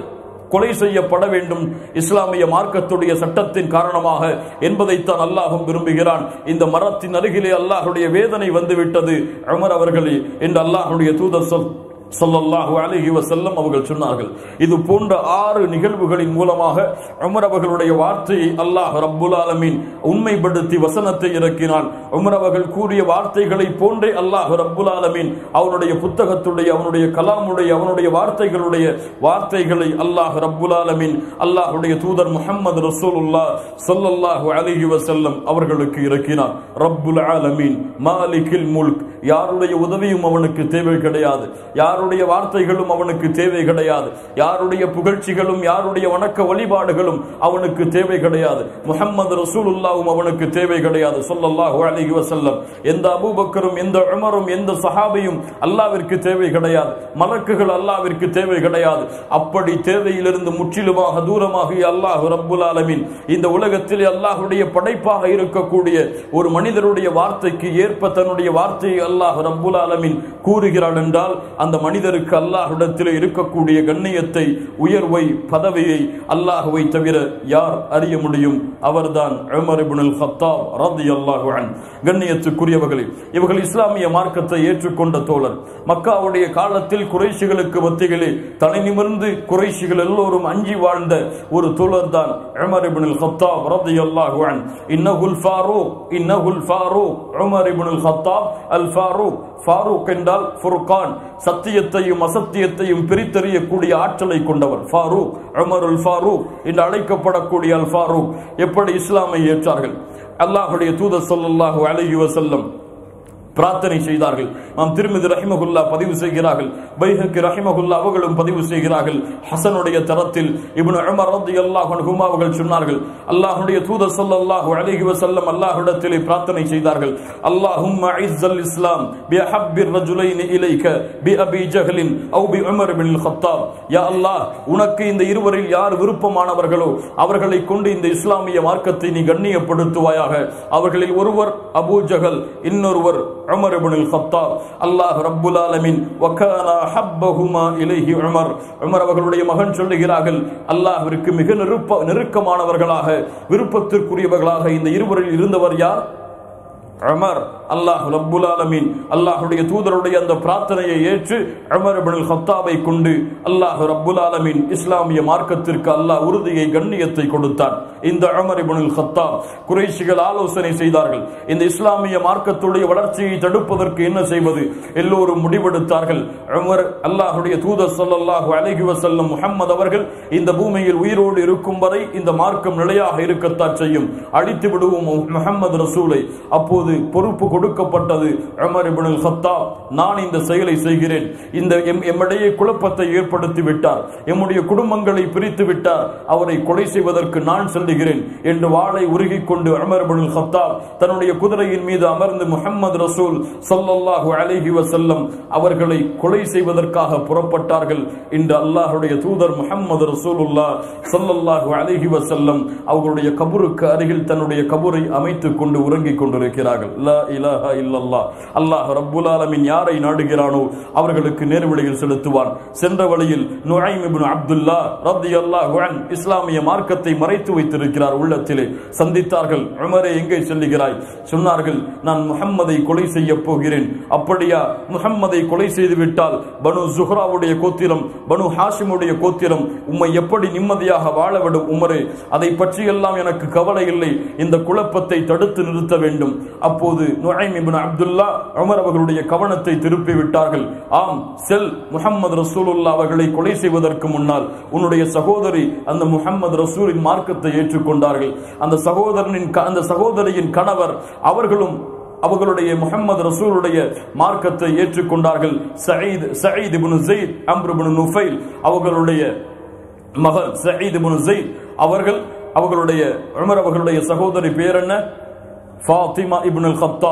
கொலை செய்யப்பட வேண்டும் இஸ்லாமிய மார்க்கத்துடைய சட்டத்தின் காரணமாக என்பதைத்தான் அல்லாஹும் விரும்புகிறான். இந்த மரத்தின் அருகிலே அல்லாஹுடைய வேதனை வந்துவிட்டது உமர் அவர்களே என்று அல்லாஹுடைய தூதர் சொல் ஸல்லல்லாஹு அலைஹி வஸல்லம் அவர்கள் சொன்னார்கள். இது போன்ற ஆறு நிகழ்வுகளின் மூலமாக உமர் அவர்களுடைய வார்த்தையை அல்லாஹ் ரப்புல் ஆலமீன் உண்மைப்படுத்தி வசனத்தை இறக்கினான். உமர் அவர்கள் கூறிய வார்த்தைகளை போன்றே அல்லாஹ் ரப்புல் ஆலமீன் அவனுடைய புத்தகத்துடைய அவனுடைய கலாமுடைய அவனுடைய வார்த்தைகளுடைய வார்த்தைகளை அல்லாஹ் ரப்புல் ஆலமீன் அல்லாஹ்வுடைய தூதர் முஹம்மது ரசூலுல்லாஹ் ஸல்லல்லாஹு அலைஹி வஸல்லம் அவர்களுக்கு இறக்கினான். ரப்புல் ஆலமீன் மாலிகில் முல்க், யாருடைய உதவியும் அவனுக்கு தேவை கிடையாது, யாருடைய வார்த்தைகளும் அவனுக்கு தேவை கிடையாது, யாருடைய புகழ்ச்சிகளும் யாருடைய வணக்க வழிபாடுகளும் அவனுக்கு தேவை கிடையாது, முஹம்மது ரசூலுல்லாஹும் அவனுக்கு தேவை கிடையாது ஸல்லல்லாஹு அலைஹி வஸல்லம். எந்த அபூபக்கரும் எந்த உமரும் எந்த சஹாபியும் அல்லாஹ்விற்கு தேவை கிடையாது, மலக்குகள் அல்லாஹ்விற்கு தேவை கிடையாது. அப்படி தேவையிலிருந்து முற்றிலுமாக தூரமாகிய அல்லாஹ் ரப்புல் ஆலமீன் இந்த உலகத்திலே அல்லாஹ்வுடைய படைப்பாக இருக்கக்கூடிய ஒரு மனிதருடைய வார்த்தைக்கு ஏற்ப தன்னுடைய வார்த்தையை அல்லாஹ் ரப்புல் ஆலமீன் கூறுகிறான் என்றால் அந்த மனிதருக்கு அல்லாஹ்விடத்தில் இருக்கக்கூடிய கண்ணியத்தை, உயர்வை, பதவியை அல்லாஹ்வை தவிர யார் அறிய முடியும்? அவர்தான் உமர் இப்னுல் கத்தாப் ரலியல்லாஹு அன்ஹு. கண்ணியத்துக்குரியவர்களே, இவர்கள் இஸ்லாமிய மார்க்கத்தை ஏற்றுக்கொண்ட தோழர். மக்காவுடைய காலத்தில் குறைஷிகளுக்கு மத்தியிலே தலை நிமிர்ந்து குறைஷிகள் எல்லோரும் அஞ்சி வாழ்ந்த ஒரு தோழர் தான் உமர் இப்னுல் கத்தாப் ரலியல்லாஹு அன்ஹு. இன்னஹுல் ஃபாரூக், இன்னஹுல் Farooq, Umar ibn al Khattab al Farooq. Farooq என்றால் ஃபுர்கான், சத்தியத்தையும் அசத்தியத்தையும் பிரித்தறியக்கூடிய ஆற்றலை கொண்டவர் ஃபாரூக். உமருல் ஃபாரூக் என்று அழைக்கப்படக்கூடிய அல் ஃபாரூக் எப்படி இஸ்லாமை ஏற்றார்கள்? அல்லாஹ்வுடைய தூதர் ஸல்லல்லாஹு அலைஹி வஸல்லம் பிரார்த்தனை செய்தார்கள். நாம் திர்மிதி ரஹிமஹுல்லா பதிவு செய்கிறார்கள், பைஹக்கி ரஹிமஹுல்லா அவர்களும் பதிவு செய்கிறார்கள். ஹசனுடைய தரத்தில் இப்னு உமர் ரலியல்லாஹு அன்ஹுமா அவர்கள் சொன்னார்கள், அல்லாஹ்வுடைய தூதர் ஸல்லல்லாஹு அலைஹி வஸல்லம் அல்லாஹ்விடத்திலே பிரார்த்தனை செய்தார்கள், அல்லாஹும்ம இஸ்ஸல் இஸ்லாம் பி அஹப்பிர் ரஜுலைன் இலைக பி அபி ஜஹலின் அவ் பி உமர் இப்னுல் கத்தாப். யா அல்லாஹ், உனக்கு இந்த இருவரில் யார் விருப்பமானவர்களோ அவர்களை கொண்டு இந்த இஸ்லாமிய மார்க்கத்தை நீ கண்ணியப்படுத்துவாயாக. அவர்களில் ஒருவர் அபூ ஜஹல், இன்னொருவர் உமர் இப்னுல் கத்தாப். அல்லாஹ் ரப்புல் ஆலமீன் வகான ஹப்பஹுமா இலைஹி உமர். உமர் அவர்களுடைய மகன் சொல்லுகிறார்கள், அல்லாஹ்விற்கு மிக நெருக்கமானவர்களாக விருப்பத்திற்குரியவர்களாக இந்த இருவரில் இருந்தவர் யார்? உமர். அல்லாஹ் ரப்புல் ஆலமீன் அல்லாஹ்வுடைய தூதருடைய அந்த பிரார்த்தனையை ஏற்று உமர் இப்னுல் கத்தாபை கொண்டு அல்லாஹ் ரப்புல் ஆலமீன் இஸ்லாமிய மார்க்கத்திற்கு அல்லாஹ் உறுதியை, கண்ணியத்தை கொடுத்தான். இந்த உமர் இப்னுல் கத்தாப் குறைஷிகள் ஆலோசனை செய்தார்கள், இந்த இஸ்லாமிய மார்க்கத்துடைய வளர்ச்சியை தடுப்பதற்கு என்ன செய்வது? எல்லோரும் முடிவெடுத்தார்கள். உமர், அல்லாஹ்வுடைய தூதர் ஸல்லல்லாஹு அலைஹி வஸல்லம் முஹம்மது அவர்கள் இந்த பூமியில் உயிரோடு இருக்கும் வரை இந்த மார்க்கம் நிலையாக இருக்கத்தான் செய்யும், அழித்து விடுவோம் முஹம்மது ரசூலை. அப்போது பொறுப்பு கொடுக்கப்பட்டது உமர் இப்னுல் கத்தாப். நான் இந்த செயலை செய்கிறேன், இந்த எம்மிடையே குழப்பத்தை ஏற்படுத்தி விட்டார், எம்முடைய குடும்பங்களை பிரித்து விட்டார், அவரை கொலை செய்வதற்கு நான் செல்லுகிறேன் என்று வாளை உருகிக் கொண்டு உமர் இப்னுல் கத்தாப் தன்னுடைய குதிரையின் மீது அமர்ந்து முஹம்மது ரசூல் ஸல்லல்லாஹு அலைஹி வஸல்லம் அவர்களை கொலை செய்வதற்காக புறப்பட்டார்கள். இன்று அல்லாஹ்வுடைய தூதர் முஹம்மது ரசூலுல்லாஹ் ஸல்லல்லாஹு அலைஹி வஸல்லம் அவர்களுடைய கபருக்கு அருகில் தன்னுடைய கபரை அமைத்துக் கொண்டு உறங்கிக் கொண்டிருக்கிறார்கள். லா இலாஹா இல்லல்லாஹ். அல்லாஹ் ரப்புல் ஆலமீன் யாரை நாடுகிறானோ அவர்களுக்கு நேர்வழியில் செலுத்துவான். சென்ற வழியில் நுஐம் இப்னு அப்துல்லா ரலியல்லாஹு அன்ஹு இஸ்லாமிய மார்க்கத்தை மறைத்து வைத்திருக்கிறார் உள்ளத்திலே. சந்தித்தார்கள். உமரே, எங்கே செல்லுகிறாய்? சொன்னார்கள், நான் முஹம்மதை கொலை செய்ய போகிறேன். அப்படியா? முஹம்மதை கொலை செய்து விட்டால் பனு ஜுஹ்ராவுடைய கோத்திரம், பனு ஹாஷிமுடைய கோத்திரம் உம்மை எப்படி நிம்மதியாக வாழவிடும் உமரே? அதை பற்றியெல்லாம் எனக்கு கவலை இல்லை, இந்த குழப்பத்தை தடுத்து நிறுத்த வேண்டும். அப்போது நுஐம் இப்னு அப்துல்லா உமர் அவர்களுடைய கவனத்தை திருப்பி விட்டார்கள். ஆம், செல், முஹம்மது ரசூலுல்லாஹ் அவர்களை கொலை செய்வதற்கு முன்னால் உன்னுடைய சகோதரி அந்த முஹம்மது ரசூலின் மார்க்கத்தை ஏற்றுக்கொண்டார்கள். அந்த சகோதரனின் அந்த சகோதரியின் கணவர் அவர்களும் அவர்களுடைய முஹம்மது ரசூலுடைய மார்க்கத்தை ஏற்றுக்கொண்டார்கள். Saeed Saeed ibn Zaid Amr ibn Nufail அவர்களுடைய மகன் சயீத் இப்னு ஸைத் அவர்கள், அவர்களுடைய உமர் அவர்களுடைய சகோதரி பேர் என்ன? ஃபாத்திமா இப்னுல் கத்தாப்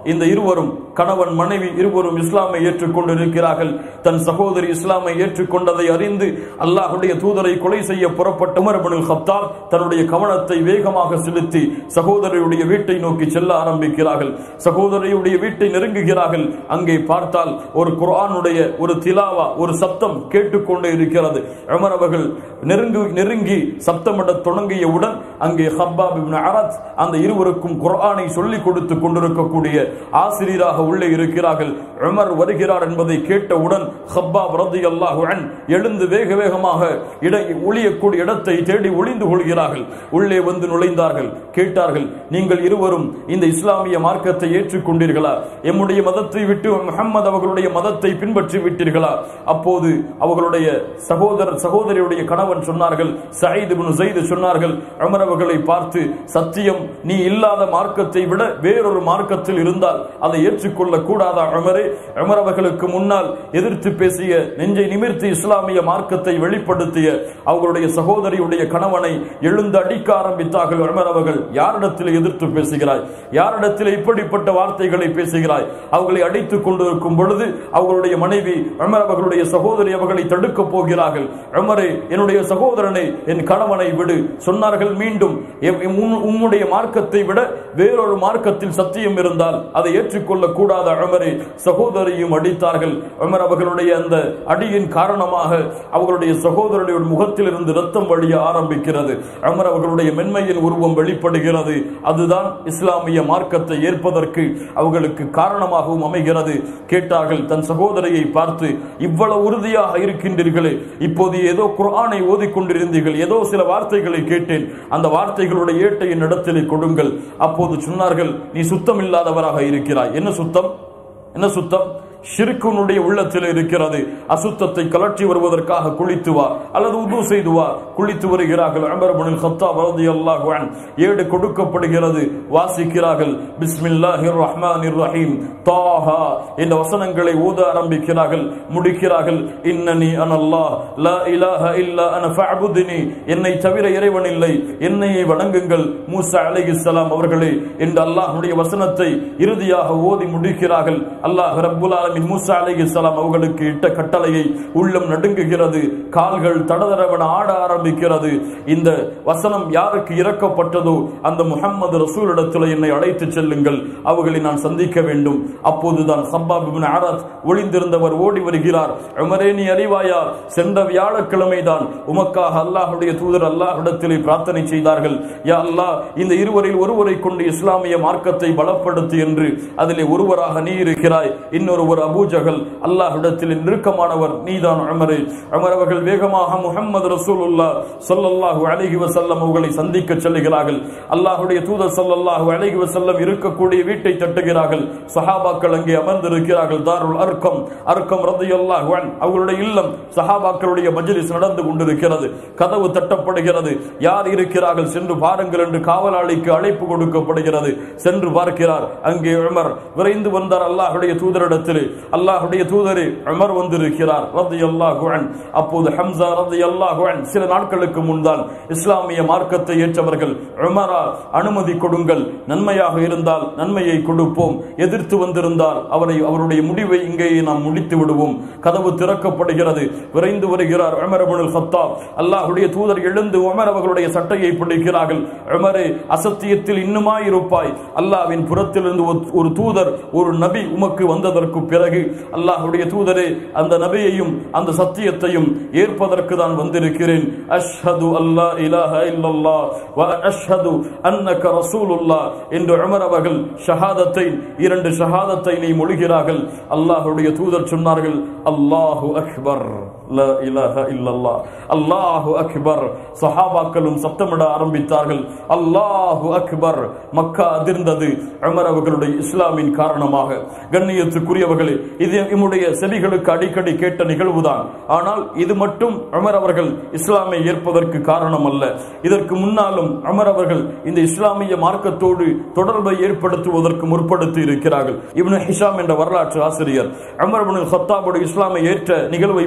இந்த இருவரும் கணவன் மனைவி இருவரும் இஸ்லாமை ஏற்றுக்கொண்டிருக்கிறார்கள். தன் சகோதரி இஸ்லாமை ஏற்றுக்கொண்டதை அறிந்து அல்லாஹ்வுடைய தூதரை கொலை செய்ய புறப்பட்ட உமர் இப்னுல் கத்தாப் தன்னுடைய கவனத்தை வேகமாக செலுத்தி சகோதரியுடைய வீட்டை நோக்கி செல்ல ஆரம்பிக்கிறார்கள். சகோதரியுடைய வீட்டை நெருங்குகிறார்கள். அங்கே பார்த்தால் ஒரு குர்ஆனுடைய ஒரு திலாவா, ஒரு சப்தம் கேட்டுக்கொண்டே இருக்கிறது. உமர் அவர்கள் நெருங்கி நெருங்கி சப்தமிட தொடங்கியவுடன் அங்கே ஹப்பாப் இப்னு அரத் அந்த இருவருக்கும் குர்ஆனை சொல்லிக் கொடுத்து கொண்டிருக்கக்கூடிய ஆசிரியராக உள்ளே இருக்கிறார்கள். உமர் வருகிறார் என்பதை கேட்டவுடன் ஹப்பாப் ரலியல்லாஹு அன்ஹு எழுந்து வேக வேகமாக இடை ஒளியக்கூடிய இடத்தை தேடி ஒளிந்து கொள்கிறார்கள். உள்ளே வந்து நுழைந்தார்கள். கேட்டார்கள், நீங்கள் இருவரும் இந்த இஸ்லாமிய மார்க்கத்தை ஏற்றுக்கொண்டீர்களா? எம்முடைய மதத்தை விட்டு முஹம்மது அவர்களுடைய மதத்தை பின்பற்றி விட்டீர்களா? அப்போது அவர்களுடைய சகோதரர் சகோதரியுடைய கணவன் சொன்னார்கள், சயீத் இப்னு ஸைத் சொன்னார்கள், உமர் அவர்களை பார்த்து, சத்தியம் நீ இல்லாத மார்க்கத்தை விட வேறொரு மார்க்கத்தில் இருந்தால் அதை ஏற்றுக்கொள்ள கூடாதா உமரே? உமர் அவர்களுக்கு முன்னால் எதிர்த்து பேசிய, நெஞ்சை நிமிர்த்தி இஸ்லாமிய மார்க்கத்தை வெளிப்படுத்திய அவர்களுடைய சகோதரியுடைய கணவனை எழுந்து அடிக்க ஆரம்பித்தார்கள். உமர் அவர்கள், யாரிடத்தில் எதிர்த்து பேசுகிறாய்? யாரிடத்தில் இப்படிப்பட்ட வார்த்தைகளை பேசுகிறாய்? அவர்களை அடித்துக் கொண்டிருக்கும் பொழுது அவர்களுடைய மனைவி உமர் அவர்களுடைய சகோதரி அவர்களை தடுக்க போகிறார்கள். உமரே, என்னுடைய சகோதரனை, என் கணவனை விடு. சொன்னார்கள் மீண்டும், உம்முடைய மார்க்கத்தை விட வேறொரு மார்க்கத்தில் சத்தியம் இருந்தால் அதை ஏற்றுக்கொள்ள கூடாத உமரே. சகோதரியும் அடித்தார்கள். உமர் அவர்களுடைய அந்த அடியின் காரணமாக அவர்களுடைய சகோதரனுடைய முகத்தில் இருந்து ரத்தம் வழிய ஆரம்பிக்கிறது. உமர் அவர்களுடைய மென்மையின் உருவம் வெளிப்படுகிறது. அதுதான் இஸ்லாமிய மார்க்கத்தை ஏற்பதற்கு அவர்களுக்கு காரணமாகவும் அமைகிறது. கேட்டார்கள் தன் சகோதரியை பார்த்து, இவ்வளவு உறுதியாக இருக்கின்றீர்களே, இப்போது ஏதோ குர்ஆனை ஓதிக்கொண்டிருந்தீர்கள், ஏதோ சில வார்த்தைகளை கேட்டேன், அந்த வார்த்தைகளுடைய ஏட்டை என் இடத்திலே கொடுங்கள். அப்போது சொன்னார்கள், நீ சுத்தம் இல்லாதவராக இருக்கிறாய். என்ன சுத்தம்? என்ன சுத்தம்? ஷிர்க்குனுடைய உள்ளத்தில் இருக்கிறது. அசுத்தத்தை கலற்றி வருவதற்காக குளித்து வா அல்லது உது செய்து வா. குளித்து வருகிறார்கள். உமர் இப்னுல் கத்தாப் ரலியல்லாஹு அன்ஹு ஏடு கொடுக்கப்படுகிறது. வாசிக்கிறார்கள், பிஸ்மில்லாஹிர் ரஹ்மானிர் ரஹீம், தாஹா என்ற வசனங்களை ஓத ஆரம்பிக்கிறார்கள். முடிக்கிறார்கள், இன்னனி அனல்லாஹ் லா இலாஹ இல்லா அன ஃபஅபுத்னி, என்னை தவிர இறைவன் இல்லை, என்னையே வணங்குங்கள் மூசா அலைஹிஸ்ஸலாம் அவர்களே என்ற அல்லாஹ்வுடைய வசனத்தை இறுதியாக ஓதி முடிக்கிறார்கள். அல்லாஹ் ரப்புல் ஆலமீன் மூசா அலைஹிஸ்ஸலாம் அவர்களுக்கு இட்ட கட்டளையை உள்ளம் நடுங்குகிறது. கால்கள் தடதடவென ஆட ஆரம்பிக்கிறது. இந்த வசனம் யாருக்கு இறக்கப்பட்டதோ அந்த முஹம்மது ரசூலிடத்தில் என்னை அழைத்து செல்லுங்கள், அவர்களை நான் சந்திக்க வேண்டும். அப்போதுதான் ஹப்பாப் இப்னு அரத் ஒளிந்திருந்தவர் ஓடி வருகிறார். உமரே, நீ அறிவாயா, சென்ற வியாழக்கிழமை தான் உமக்காக அல்லாஹ்வுடைய தூதர் அல்லாஹ்விடத்திலே பிரார்த்தனை செய்தார்கள், யா அல்லாஹ், இந்த இருவரில் ஒருவரை கொண்டு இஸ்லாமிய மார்க்கத்தை பலப்படுத்து என்று. அதிலே ஒருவராக நீ இருக்கிறாய், இன்னொருவர் அபூஜஹல். அல்லாஹ்விடத்தில் நெருக்கமானவர் நீதான் உமரே. உமர் அவர்கள் வேகமாக முஹம்மது ரசூலுல்லாஹ் ஸல்லல்லாஹு அலைஹி வஸல்லம் அவர்களை சந்திக்க செல்கிறார்கள். அல்லாஹ்வுடைய தூதர் ஸல்லல்லாஹு அலைஹி வஸல்லம் இருக்கக்கூடிய வீட்டை தட்டுகிறார்கள். சஹாபாக்கள் அங்கே அமர்ந்திருக்கிறார்கள். தாருல் அர்கம் அர்கம் ரலியல்லாஹு அன்ஹு அவர்களுடைய இல்லம், சஹாபாக்களுடைய மஜ்லிஸ் நடந்து கொண்டிருக்கிறது. கதவு தட்டப்படுகிறது. யார் இருக்கிறார்கள் சென்று பாருங்கள் என்று காவலாளிக்கு அழைப்பு கொடுக்கப்படுகிறது. சென்று பார்க்கிறார். அங்கே உமர் விரைந்து வந்தார் அல்லாஹ்வுடைய தூதரிடத்தில். அல்லாஹ்வுடைய தூதரே, உமர் வந்திருக்கிறார் ரலியல்லாஹு அன்ஹு. அப்போது ஹம்ஸா ரலியல்லாஹு அன்ஹு சில நாட்களுக்கு முன்தான் இஸ்லாமிய மார்க்கத்தை ஏற்றவர்கள். உமரா, அனுமதி கொடுங்கள், நன்மையாக இருந்தால் நன்மையை கொடுப்போம், எதிர்த்து வந்திருந்தால் அவரை அவருடைய முடிவை இங்கேயே நாம் முடித்து விடுவோம். கதவு திறக்கப்படுகிறது. விரைந்து வருகிறார் உமர் இப்னுல் கத்தாப். அல்லாஹ்வுடைய தூதர் எழுந்து உமர் அவர்களுடைய சட்டையை பிடிக்கிறார்கள். உமரே, அசத்தியத்தில் இன்னுமா இருப்பாய்? அல்லாஹ்வின் புறத்திலிருந்து ஒரு தூதர், ஒரு நபி உமக்கு வந்ததற்கு பிறகு அல்லாஹ்வுடைய தூதரே, அந்த நபியையும் அந்த சத்தியத்தையும் ஏற்பதற்கு தான் வந்திருக்கிறேன். அஷ்ஹது அல்லா இலாஹ இல்லல்லாஹ் வ அஷ்ஹது அன்னக ரசூலுல்லாஹ் என்று உமர் அவர்கள் ஷஹாதத்தை, இரண்டு ஷஹாதத்தை நீ மொழிகிறார்கள். அல்லாஹ்வுடைய தூதர் சொன்னார்கள், அல்லாஹு அக்பர், லா இலாஹ இல்லல்லாஹ், அல்லாஹு அக்பர். சஹாபாக்களும் சத்தமிட ஆரம்பித்தார்கள், அல்லாஹு அக்பர். மக்கா அதிர்ந்தது உமர் அவர்களுடைய இஸ்லாமின் காரணமாக. கண்ணியத்துக்குரியவர்களே, இது நம்முடைய செவிகளுக்கு அடிக்கடி கேட்ட நிகழ்வுதான். ஆனால் இது மட்டும் உமர் அவர்கள் இஸ்லாமை ஏற்பதற்கு காரணம் அல்ல. இதற்கு முன்னாலும் உமர் அவர்கள் இந்த இஸ்லாமிய மார்க்கத்தோடு தொடர்பை ஏற்படுத்துவதற்கு முற்படுத்தி இருக்கிறார்கள். இப்னு ஹிஷாம் என்ற வரலாற்று ஆசிரியர் உமர் இப்னுல் கத்தாபுடைய இஸ்லாமை ஏற்ற நிகழ்வை பற்றி ஒரு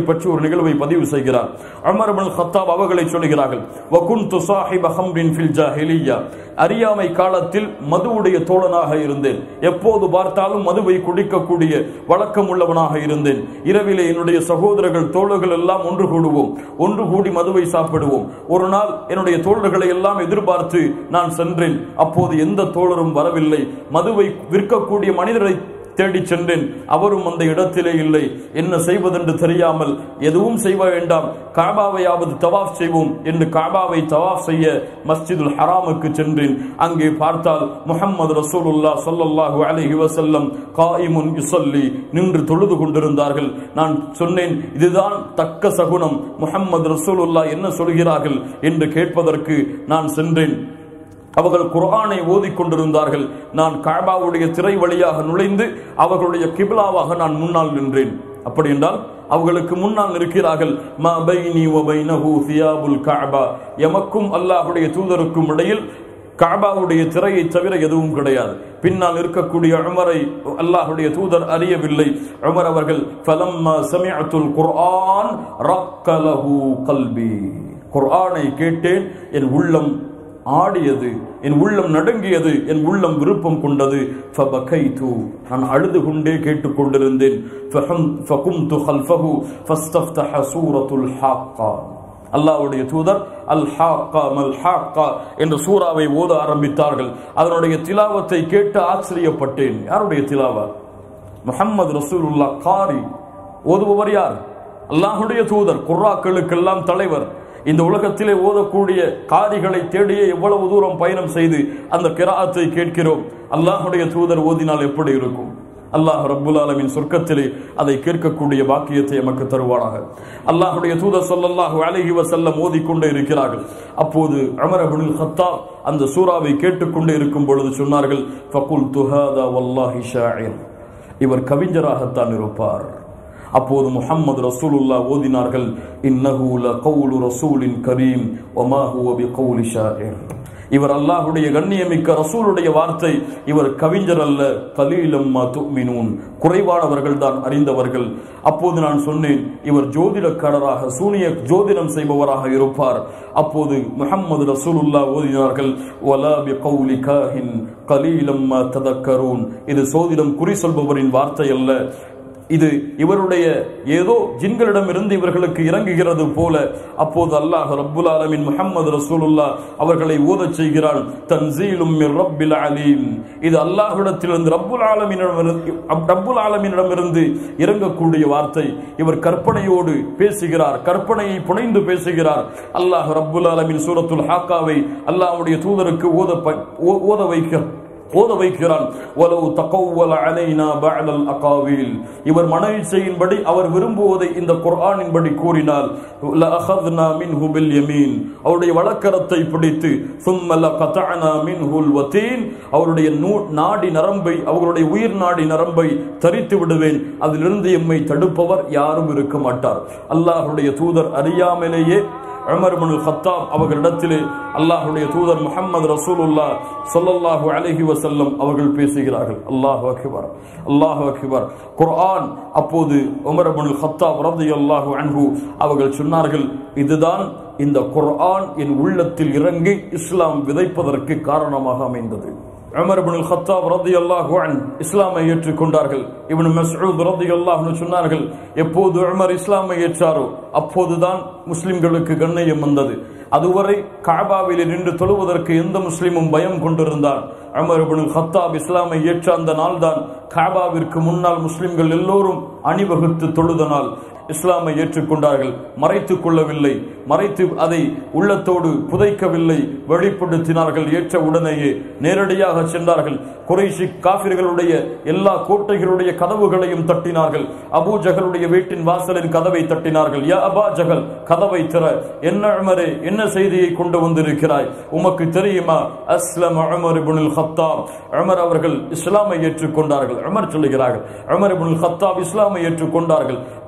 நிகழ்வை பதிவு செய்கிறார். உமர் இப்னு கத்தாப் அவர்களை சொல்கிறார்கள், வகுன்து சாஹிப ஹம்ரின் ஃபில் ஜாஹிலிய்யா, அறியாமை காலத்தில் மதுவுடைய தோழனாக இருந்தேன். எப்போது பார்த்தாலும் மதுவை குடிக்கக்கூடிய வழக்கம் உள்ளவனாக இருந்தேன். இரவிலே என்னுடைய சகோதரர்கள் தோழர்கள் எல்லாம் ஒன்று கூடுவோம், ஒன்று கூடி மதுவை சாப்பிடுவோம். ஒரு நாள் என்னுடைய தோழர்களை எல்லாம் எதிர்பார்த்து நான் சென்றேன். அப்போது எந்த தோழரும் வரவில்லை. மதுவை விற்கக்கூடிய மனிதரை தேடி சென்றேன். அவரும் அந்த இடத்திலே இல்லை. என்ன செய்வதென்று தெரியாமல், எதுவும் செய்ய வேண்டாம், காபாவையாவது தவாஃப் செய்வோம் என்று காபாவை தவாஃப் செய்ய மஸ்ஜிதுல் ஹராமுக்கு சென்றேன். அங்கே பார்த்தால் முஹம்மது ரசூலுல்லாஹ் ஸல்லல்லாஹு அலைஹி வஸல்லம் காயிமுன் யுஸல்லி, நின்று தொழுது கொண்டிருந்தார்கள். நான் சொன்னேன், இதுதான் தக்க சகுனம், முஹம்மது ரசூலுல்லாஹ் என்ன சொல்கிறார்கள் என்று கேட்பதற்கு நான் சென்றேன். அவர்கள் குர்ஆனை ஓதிக்கொண்டிருந்தார்கள். நான் காபாவுடைய திரை வழியாக நுழைந்து அவர்களுடைய கிப்லாவாக நான் முன்னால் நின்றேன். அப்படி என்றால் அவர்களுக்கு முன்னால் இருக்கிறார்கள். மா பைனி வ பைனஹு சியாபுல் கஅபா, எமக்கும் அல்லாஹ்வுடைய தூதருக்கும் இடையில் காபாவுடைய திரையை தவிர எதுவும் கிடையாது. பின்னால் இருக்கக்கூடிய உமரை அல்லாஹ்வுடைய தூதர் அறியவில்லை. உமர் அவர்கள் ஃபலம்மா சமிஅத்துல் குர்ஆன் ரக்கலஹு கல்பி, குர்ஆனை கேட்டேன், என் உள்ளம் ஆடியது, என் உள்ளம் நடுங்கியது, என் உள்ளம் விருப்பம் கொண்டது. ஃபபகைது, நான் அழுது கொண்டே கேட்டுக் கொண்டிருந்தேன். ஃபகும்து கல்ஃபஹு ஃபஸ்தஃப்தஹ சூரத்துல் ஹாக்கா, அல்லாஹ்வுடைய தூதர் அல் ஹாக்கா மல் ஹாக்கா என்ற சூராவை ஓத ஆரம்பித்தார்கள். அதனுடைய திலாவத்தை கேட்டு ஆச்சரியப்பட்டேன். யாருடைய திலாவா? முஹம்மது ரசூலுல்லாஹ் காரி. ஓதுபவர் யார்? அல்லாஹ்வுடைய தூதர், குர்ஆக்களுக்கெல்லாம் தலைவர். இந்த உலகத்திலே ஓதக்கூடிய காரிகளை தேடியே எவ்வளவு தூரம் பயணம் செய்து அந்த கிராஅத்தை கேட்கிறோம். அல்லாஹ்வுடைய தூதர் ஓதினால் எப்படி இருக்கும்? அல்லாஹ் ரப்புல் ஆலமீன் சொர்க்கத்திலே அதை கேட்கக்கூடிய பாக்கியத்தை நமக்கு தருவானாக. அல்லாஹ்வுடைய தூதர் ஸல்லல்லாஹு அலைஹி வஸல்லம் ஓதிக்கொண்டே இருக்கிறார்கள். அப்போது உமர் இப்னுல் கத்தாப் அந்த சூராவை கேட்டுக்கொண்டே இருக்கும் பொழுது சொன்னார்கள், ஃபகுல்து ஹாதா வல்லாஹி ஷாஇர், இவர் கவிஞராகத்தான் இருப்பார். அப்போது முஹம்மது ரசூலுல்லாஹ் ஓதினார்கள், இன்னஹு லகவுலு ரசூலின் கரீம் வமா ஹுவ பிகவுலி ஷாஇர், இவர் அல்லாஹ்வுடைய கண்ணியமிக்க ரசூலுடைய வார்த்தை, இவர் கவிஞர் அல்ல. கலீலம் மா துமினூன், குறைவானவர்கள் தான் அறிந்தவர்கள். அப்போது நான் சொன்னேன், இவர் ஜோதிடக்காரராக சூனிய ஜோதிடம் செய்பவராக இருப்பார். அப்போது முஹம்மது ரசூலுல்லாஹ் ஓதினார்கள், வலா பிகவுலி காஹின் கலீலம் மா ததக்கரூன், இது சோதிடம் குறி சொல்பவரின் வார்த்தை அல்ல, இது இவருடைய ஏதோ ஜின்களிடம் இருந்து இவர்களுக்கு இறங்குகிறது போல. அப்போது அல்லாஹ் ரப்புல் ஆலமீன் முஹம்மது ரசூலுல்லாஹ் அவர்களை ஓதச் செய்கிறான், தன்சீலும் மிர் ரப்பில் அலீம், இது அல்லாஹ்விடத்திலிருந்து ரப்புல் ஆலமீனிடமிருந்து ரப்புல் ஆலமீனிடமிருந்து இறங்கக்கூடிய வார்த்தை. இவர் கற்பனையோடு பேசுகிறார், கற்பனையை புனைந்து பேசுகிறார். அல்லாஹ் ரப்புல் ஆலமீன் சூரத்துல் ஹாக்காவை அல்லாஹ்வுடைய தூதருக்கு ஓத ஓத வைக்க ஓத வைக்கிறான். வலவு தகவ்வல அலைனா பஅதல் அகாவில், இவர் மனயிச்சையின்படி அவர் விரும்புவதை இந்த குர்ஆனின்படி கூறினால், லஅഖذنا منه باليمين, அவருடைய வலக்கரத்தை பிடித்து, ثم لقطعنا منه الوتين, அவருடைய நாடி நரம்பை, அவருடைய உயிர் நாடி நரம்பை தரித்து விடுவேன், அதிலிருந்து எம்மை தடுப்பவர் யாரும் இருக்க மாட்டார். அல்லாஹ்வுடைய தூதர் அறியாமலேயே உமர் இப்னுல் கத்தாப் அவர்களிடத்திலே அல்லாஹ்வுடைய தூதர் முஹம்மது ரசூலுல்லாஹ் ஸல்லல்லாஹு அலைஹி வஸல்லம் அவர்கள் பேசுகிறார்கள். அல்லாஹு அக்பர், அல்லாஹு அக்பர். குர்ஆன் அப்போது உமர் இப்னுல் கத்தாப் ரலியல்லாஹு அன்ஹு அவர்கள் சொன்னார்கள், இதுதான் இந்த குர்ஆன் என் உள்ளத்தில் இறங்கி இஸ்லாம் விதைப்பதற்கு காரணமாக அமைந்தது. உமர் இப்னுல் கத்தாப் ரலியல்லாஹு அன்ஹு இஸ்லாமை ஏற்றுக்கொண்டார்கள். இப்னு மஸ்ஊத் ரலியல்லாஹு அன்ஹு சொன்னார்கள், எப்போது உமர் இஸ்லாமை ஏற்றாரோ அப்போதுதான் முஸ்லிம்களுக்கு கண்ணியம் வந்தது. அதுவரை காபாவிலே நின்று தொழுவதற்கு எந்த முஸ்லிமும் பயம் கொண்டிருந்தார். உமர் இப்னுல் கத்தாப் இஸ்லாமை ஏற்ற அந்த நாள்தான் காபாவிற்கு முன்னால் முஸ்லிம்கள் எல்லோரும் அணிவகுத்து தொழுத நாள். இஸ்லாமை ஏற்றுக்கொண்டார்கள். மறைத்துக் கொள்ளவில்லை, மறைத்து அதை உள்ளத்தோடு புதைக்கவில்லை, வெளிப்படுத்தினார்கள். ஏற்ற உடனேயே நேரடியாக சென்றார்கள். குறைஷி காஃபிர்களுடைய எல்லா கோட்டைகளுடைய கதவுகளையும் தட்டினார்கள். அபூ ஜஹலுடைய வீட்டின் வாசலின் கதவை தட்டினார்கள். யா அபா ஜஹல், கதவை திற. என்ன உமரே, என்ன செய்தியை கொண்டு வந்திருக்கிறாய்? உமக்கு தெரியுமா? அஸ்லம உமர் இப்னுல் கத்தாப், உமர் அவர்கள் இஸ்லாமை ஏற்றுக்கொண்டார்கள். உமர் சொல்லுகிறார்கள், உமர் இப்னுல் கத்தாப் இஸ்லாமை ஏற்றுக்கொண்டார்கள். வேகமாக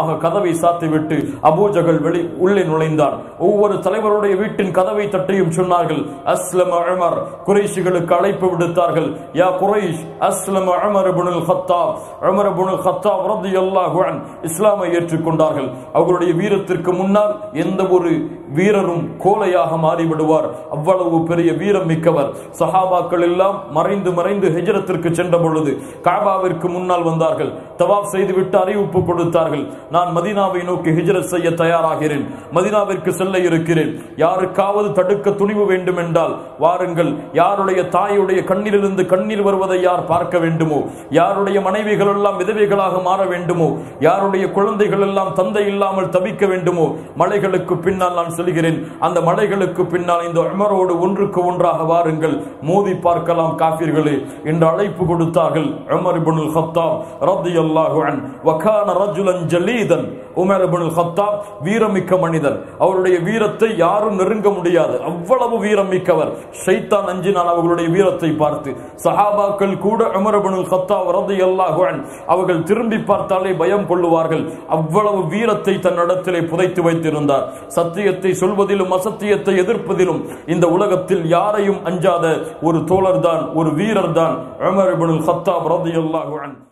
வேகமாக கதவை சாத்திவிட்டு அபூஜகல் வெளி உள்ளே நுழைந்தார். ஒவ்வொரு தலைவருடைய வீட்டின் கதவை தட்டியும் சொன்னார்கள், அஸ்லம உமர். குறைஷிகளுக்கு அழைப்பு விடுத்தார்கள், யா குறைஷ் அஸ்லம Umar ibn al Khattab. Umar ibn al Khattab ரலியல்லாஹு அன்ஹு இஸ்லாமை ஏற்றுக்கொண்டார்கள். அவர்களுடைய வீரத்திற்கு முன்னால் எந்த ஒரு வீரரும் கோலையாக மாறிவிடுவார், அவ்வளவு பெரிய வீரம் மிக்கவர். சஹாபாக்கள் எல்லாம் மறைந்து மறைந்து ஹிஜ்ரத்திற்கு சென்ற பொழுது காபாவிற்கு முன்னால் வந்தார்கள். தவாப் செய்துவிட்டு அறிவிப்பு கொடுத்தார்கள், நான் மதீனாவை நோக்கி ஹிஜ்ரத் செய்ய தயாராகிறேன், மதீனாவிற்கு செல்ல இருக்கிறேன். யாருக்காவது தடுக்க துணிவு வேண்டும் என்றால் வாருங்கள். யாருடைய தாயுடைய கண்ணிலிருந்து கண்ணீர் வருவதை யார் பார்க்க வேண்டுமோ, யாருடைய மனைவிகள் எல்லாம் விதவைகளாக மாற வேண்டுமோ, யாருடைய குழந்தைகள் எல்லாம் தந்தை இல்லாமல் தவிக்க வேண்டுமோ, மலைகளுக்கு பின்னால் நான் செல்கிறேன். அந்த மலைகளுக்கு பின்னால் இந்த உமரோடு ஒன்றுக்கு ஒன்றாக வாருங்கள், மோதி பார்க்கலாம் காஃபிர்களே என்று அழைப்பு கொடுத்தார்கள். உமர் இப்னுல் கத்தாப் ரலியல்லாஹு அன்ஹு வகான ரஜுலன் ஜலீதன். உமர் இப்னுல் கத்தாப் வீரமிக்க மனிதர். அவருடைய வீரத்தை யாரும் நெருங்க முடியாது, அவ்வளவு வீரம் மிக்கவர். ஷைத்தான் அஞ்சினான் அவர்களுடைய வீரத்தை பார்த்து. சஹாபாக்கள் கூட உமர் இப்னுல் கத்தாப் ரலியல்லாஹு அன்ஹு அவர்கள் திரும்பி பார்த்தாலே பயம் கொள்ளுவார்கள், அவ்வளவு வீரத்தை தன்னிடத்திலே புதைத்து வைத்திருந்தார். சத்தியத்தை சொல்வதிலும் அசத்தியத்தை எதிர்ப்பதிலும் இந்த உலகத்தில் யாரையும் அஞ்சாத ஒரு தோழர் தான், ஒரு வீரர் தான் உமர் இப்னுல் கத்தாப் ரலியல்லாஹு அன்ஹு.